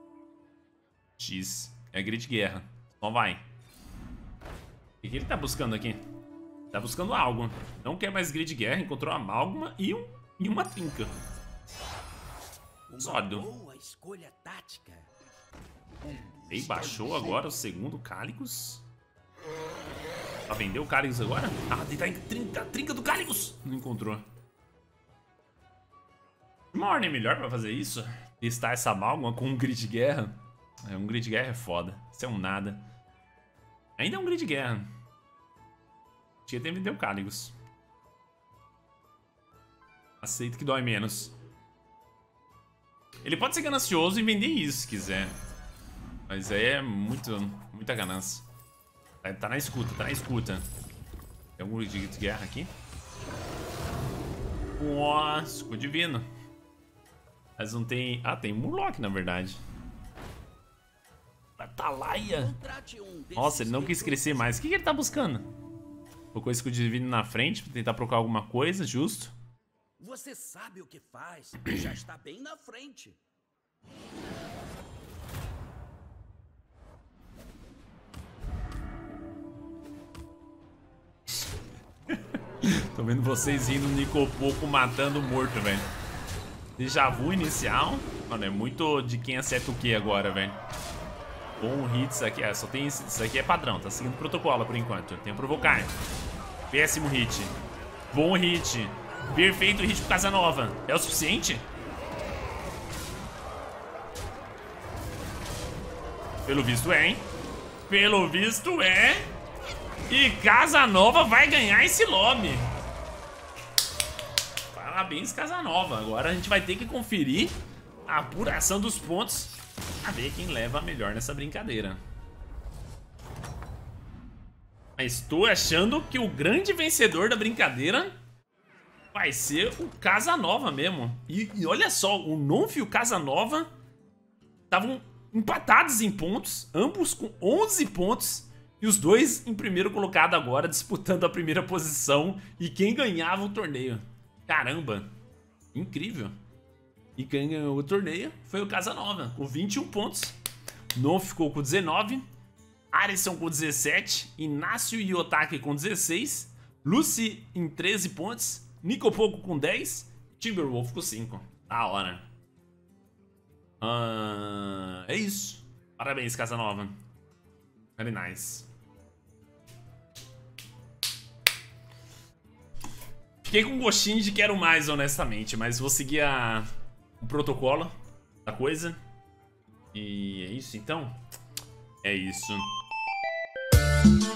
X. É grid guerra. Só vai. O que ele tá buscando aqui? Tá buscando algo. Não quer mais grid guerra. Encontrou a amálgama e uma trinca. Sólido. Boa escolha tática. E baixou agora o segundo Cálicos. Pra vender o Cálicos agora? Ah, tá em trinca. Trinca do Cálicos. Não encontrou. Uma ordem melhor pra fazer isso? Testar essa amálgama com um grid guerra. Um grid guerra é foda. Isso é um nada. Ainda é um grid guerra. Tinha que vender o Cálicos. Aceito que dói menos. Ele pode ser ganancioso e vender isso se quiser. Mas aí é muita ganância. Tá na escuta, tá na escuta. Tem algum grid de guerra aqui? Nossa, escudo divino. Mas não tem... Ah, tem Murloc na verdade. Atalaia. Nossa, ele não quis crescer mais. O que ele tá buscando? Colocou esse escudo divino na frente pra tentar procurar alguma coisa, justo. Você sabe o que faz e já está bem na frente. Tô vendo vocês indo no Nicopoco matando o morto, velho. Déjà vu inicial. Mano, é muito de quem acerta o que agora, velho. Bom hit isso aqui. Só tem isso aqui é padrão. Tá seguindo o protocolo por enquanto. Tem que provocar. Péssimo hit. Bom hit. Perfeito hit pro Casanova. É o suficiente? Pelo visto é, hein? Pelo visto é. E Casanova vai ganhar esse lobby. Parabéns, Casanova. Agora a gente vai ter que conferir a apuração dos pontos a ver quem leva a melhor nessa brincadeira. Mas estou achando que o grande vencedor da brincadeira vai ser o Casanova mesmo. E olha só, o Nonf e o Casanova estavam empatados em pontos, ambos com 11 pontos. E os dois em primeiro colocado agora, disputando a primeira posição. E quem ganhava o torneio. Caramba, incrível. E quem ganhou o torneio foi o Casanova, com 21 pontos. Nonf ficou com 19. Arisson com 17. Inácio e Otaki com 16. Lucy em 13 pontos. Nicopoco com 10. Timberwolf com 5. Da hora. É isso. Parabéns, Casanova. Very nice. Fiquei com um gostinho de quero mais, honestamente. Mas vou seguir o protocolo da coisa. E é isso, então? É isso.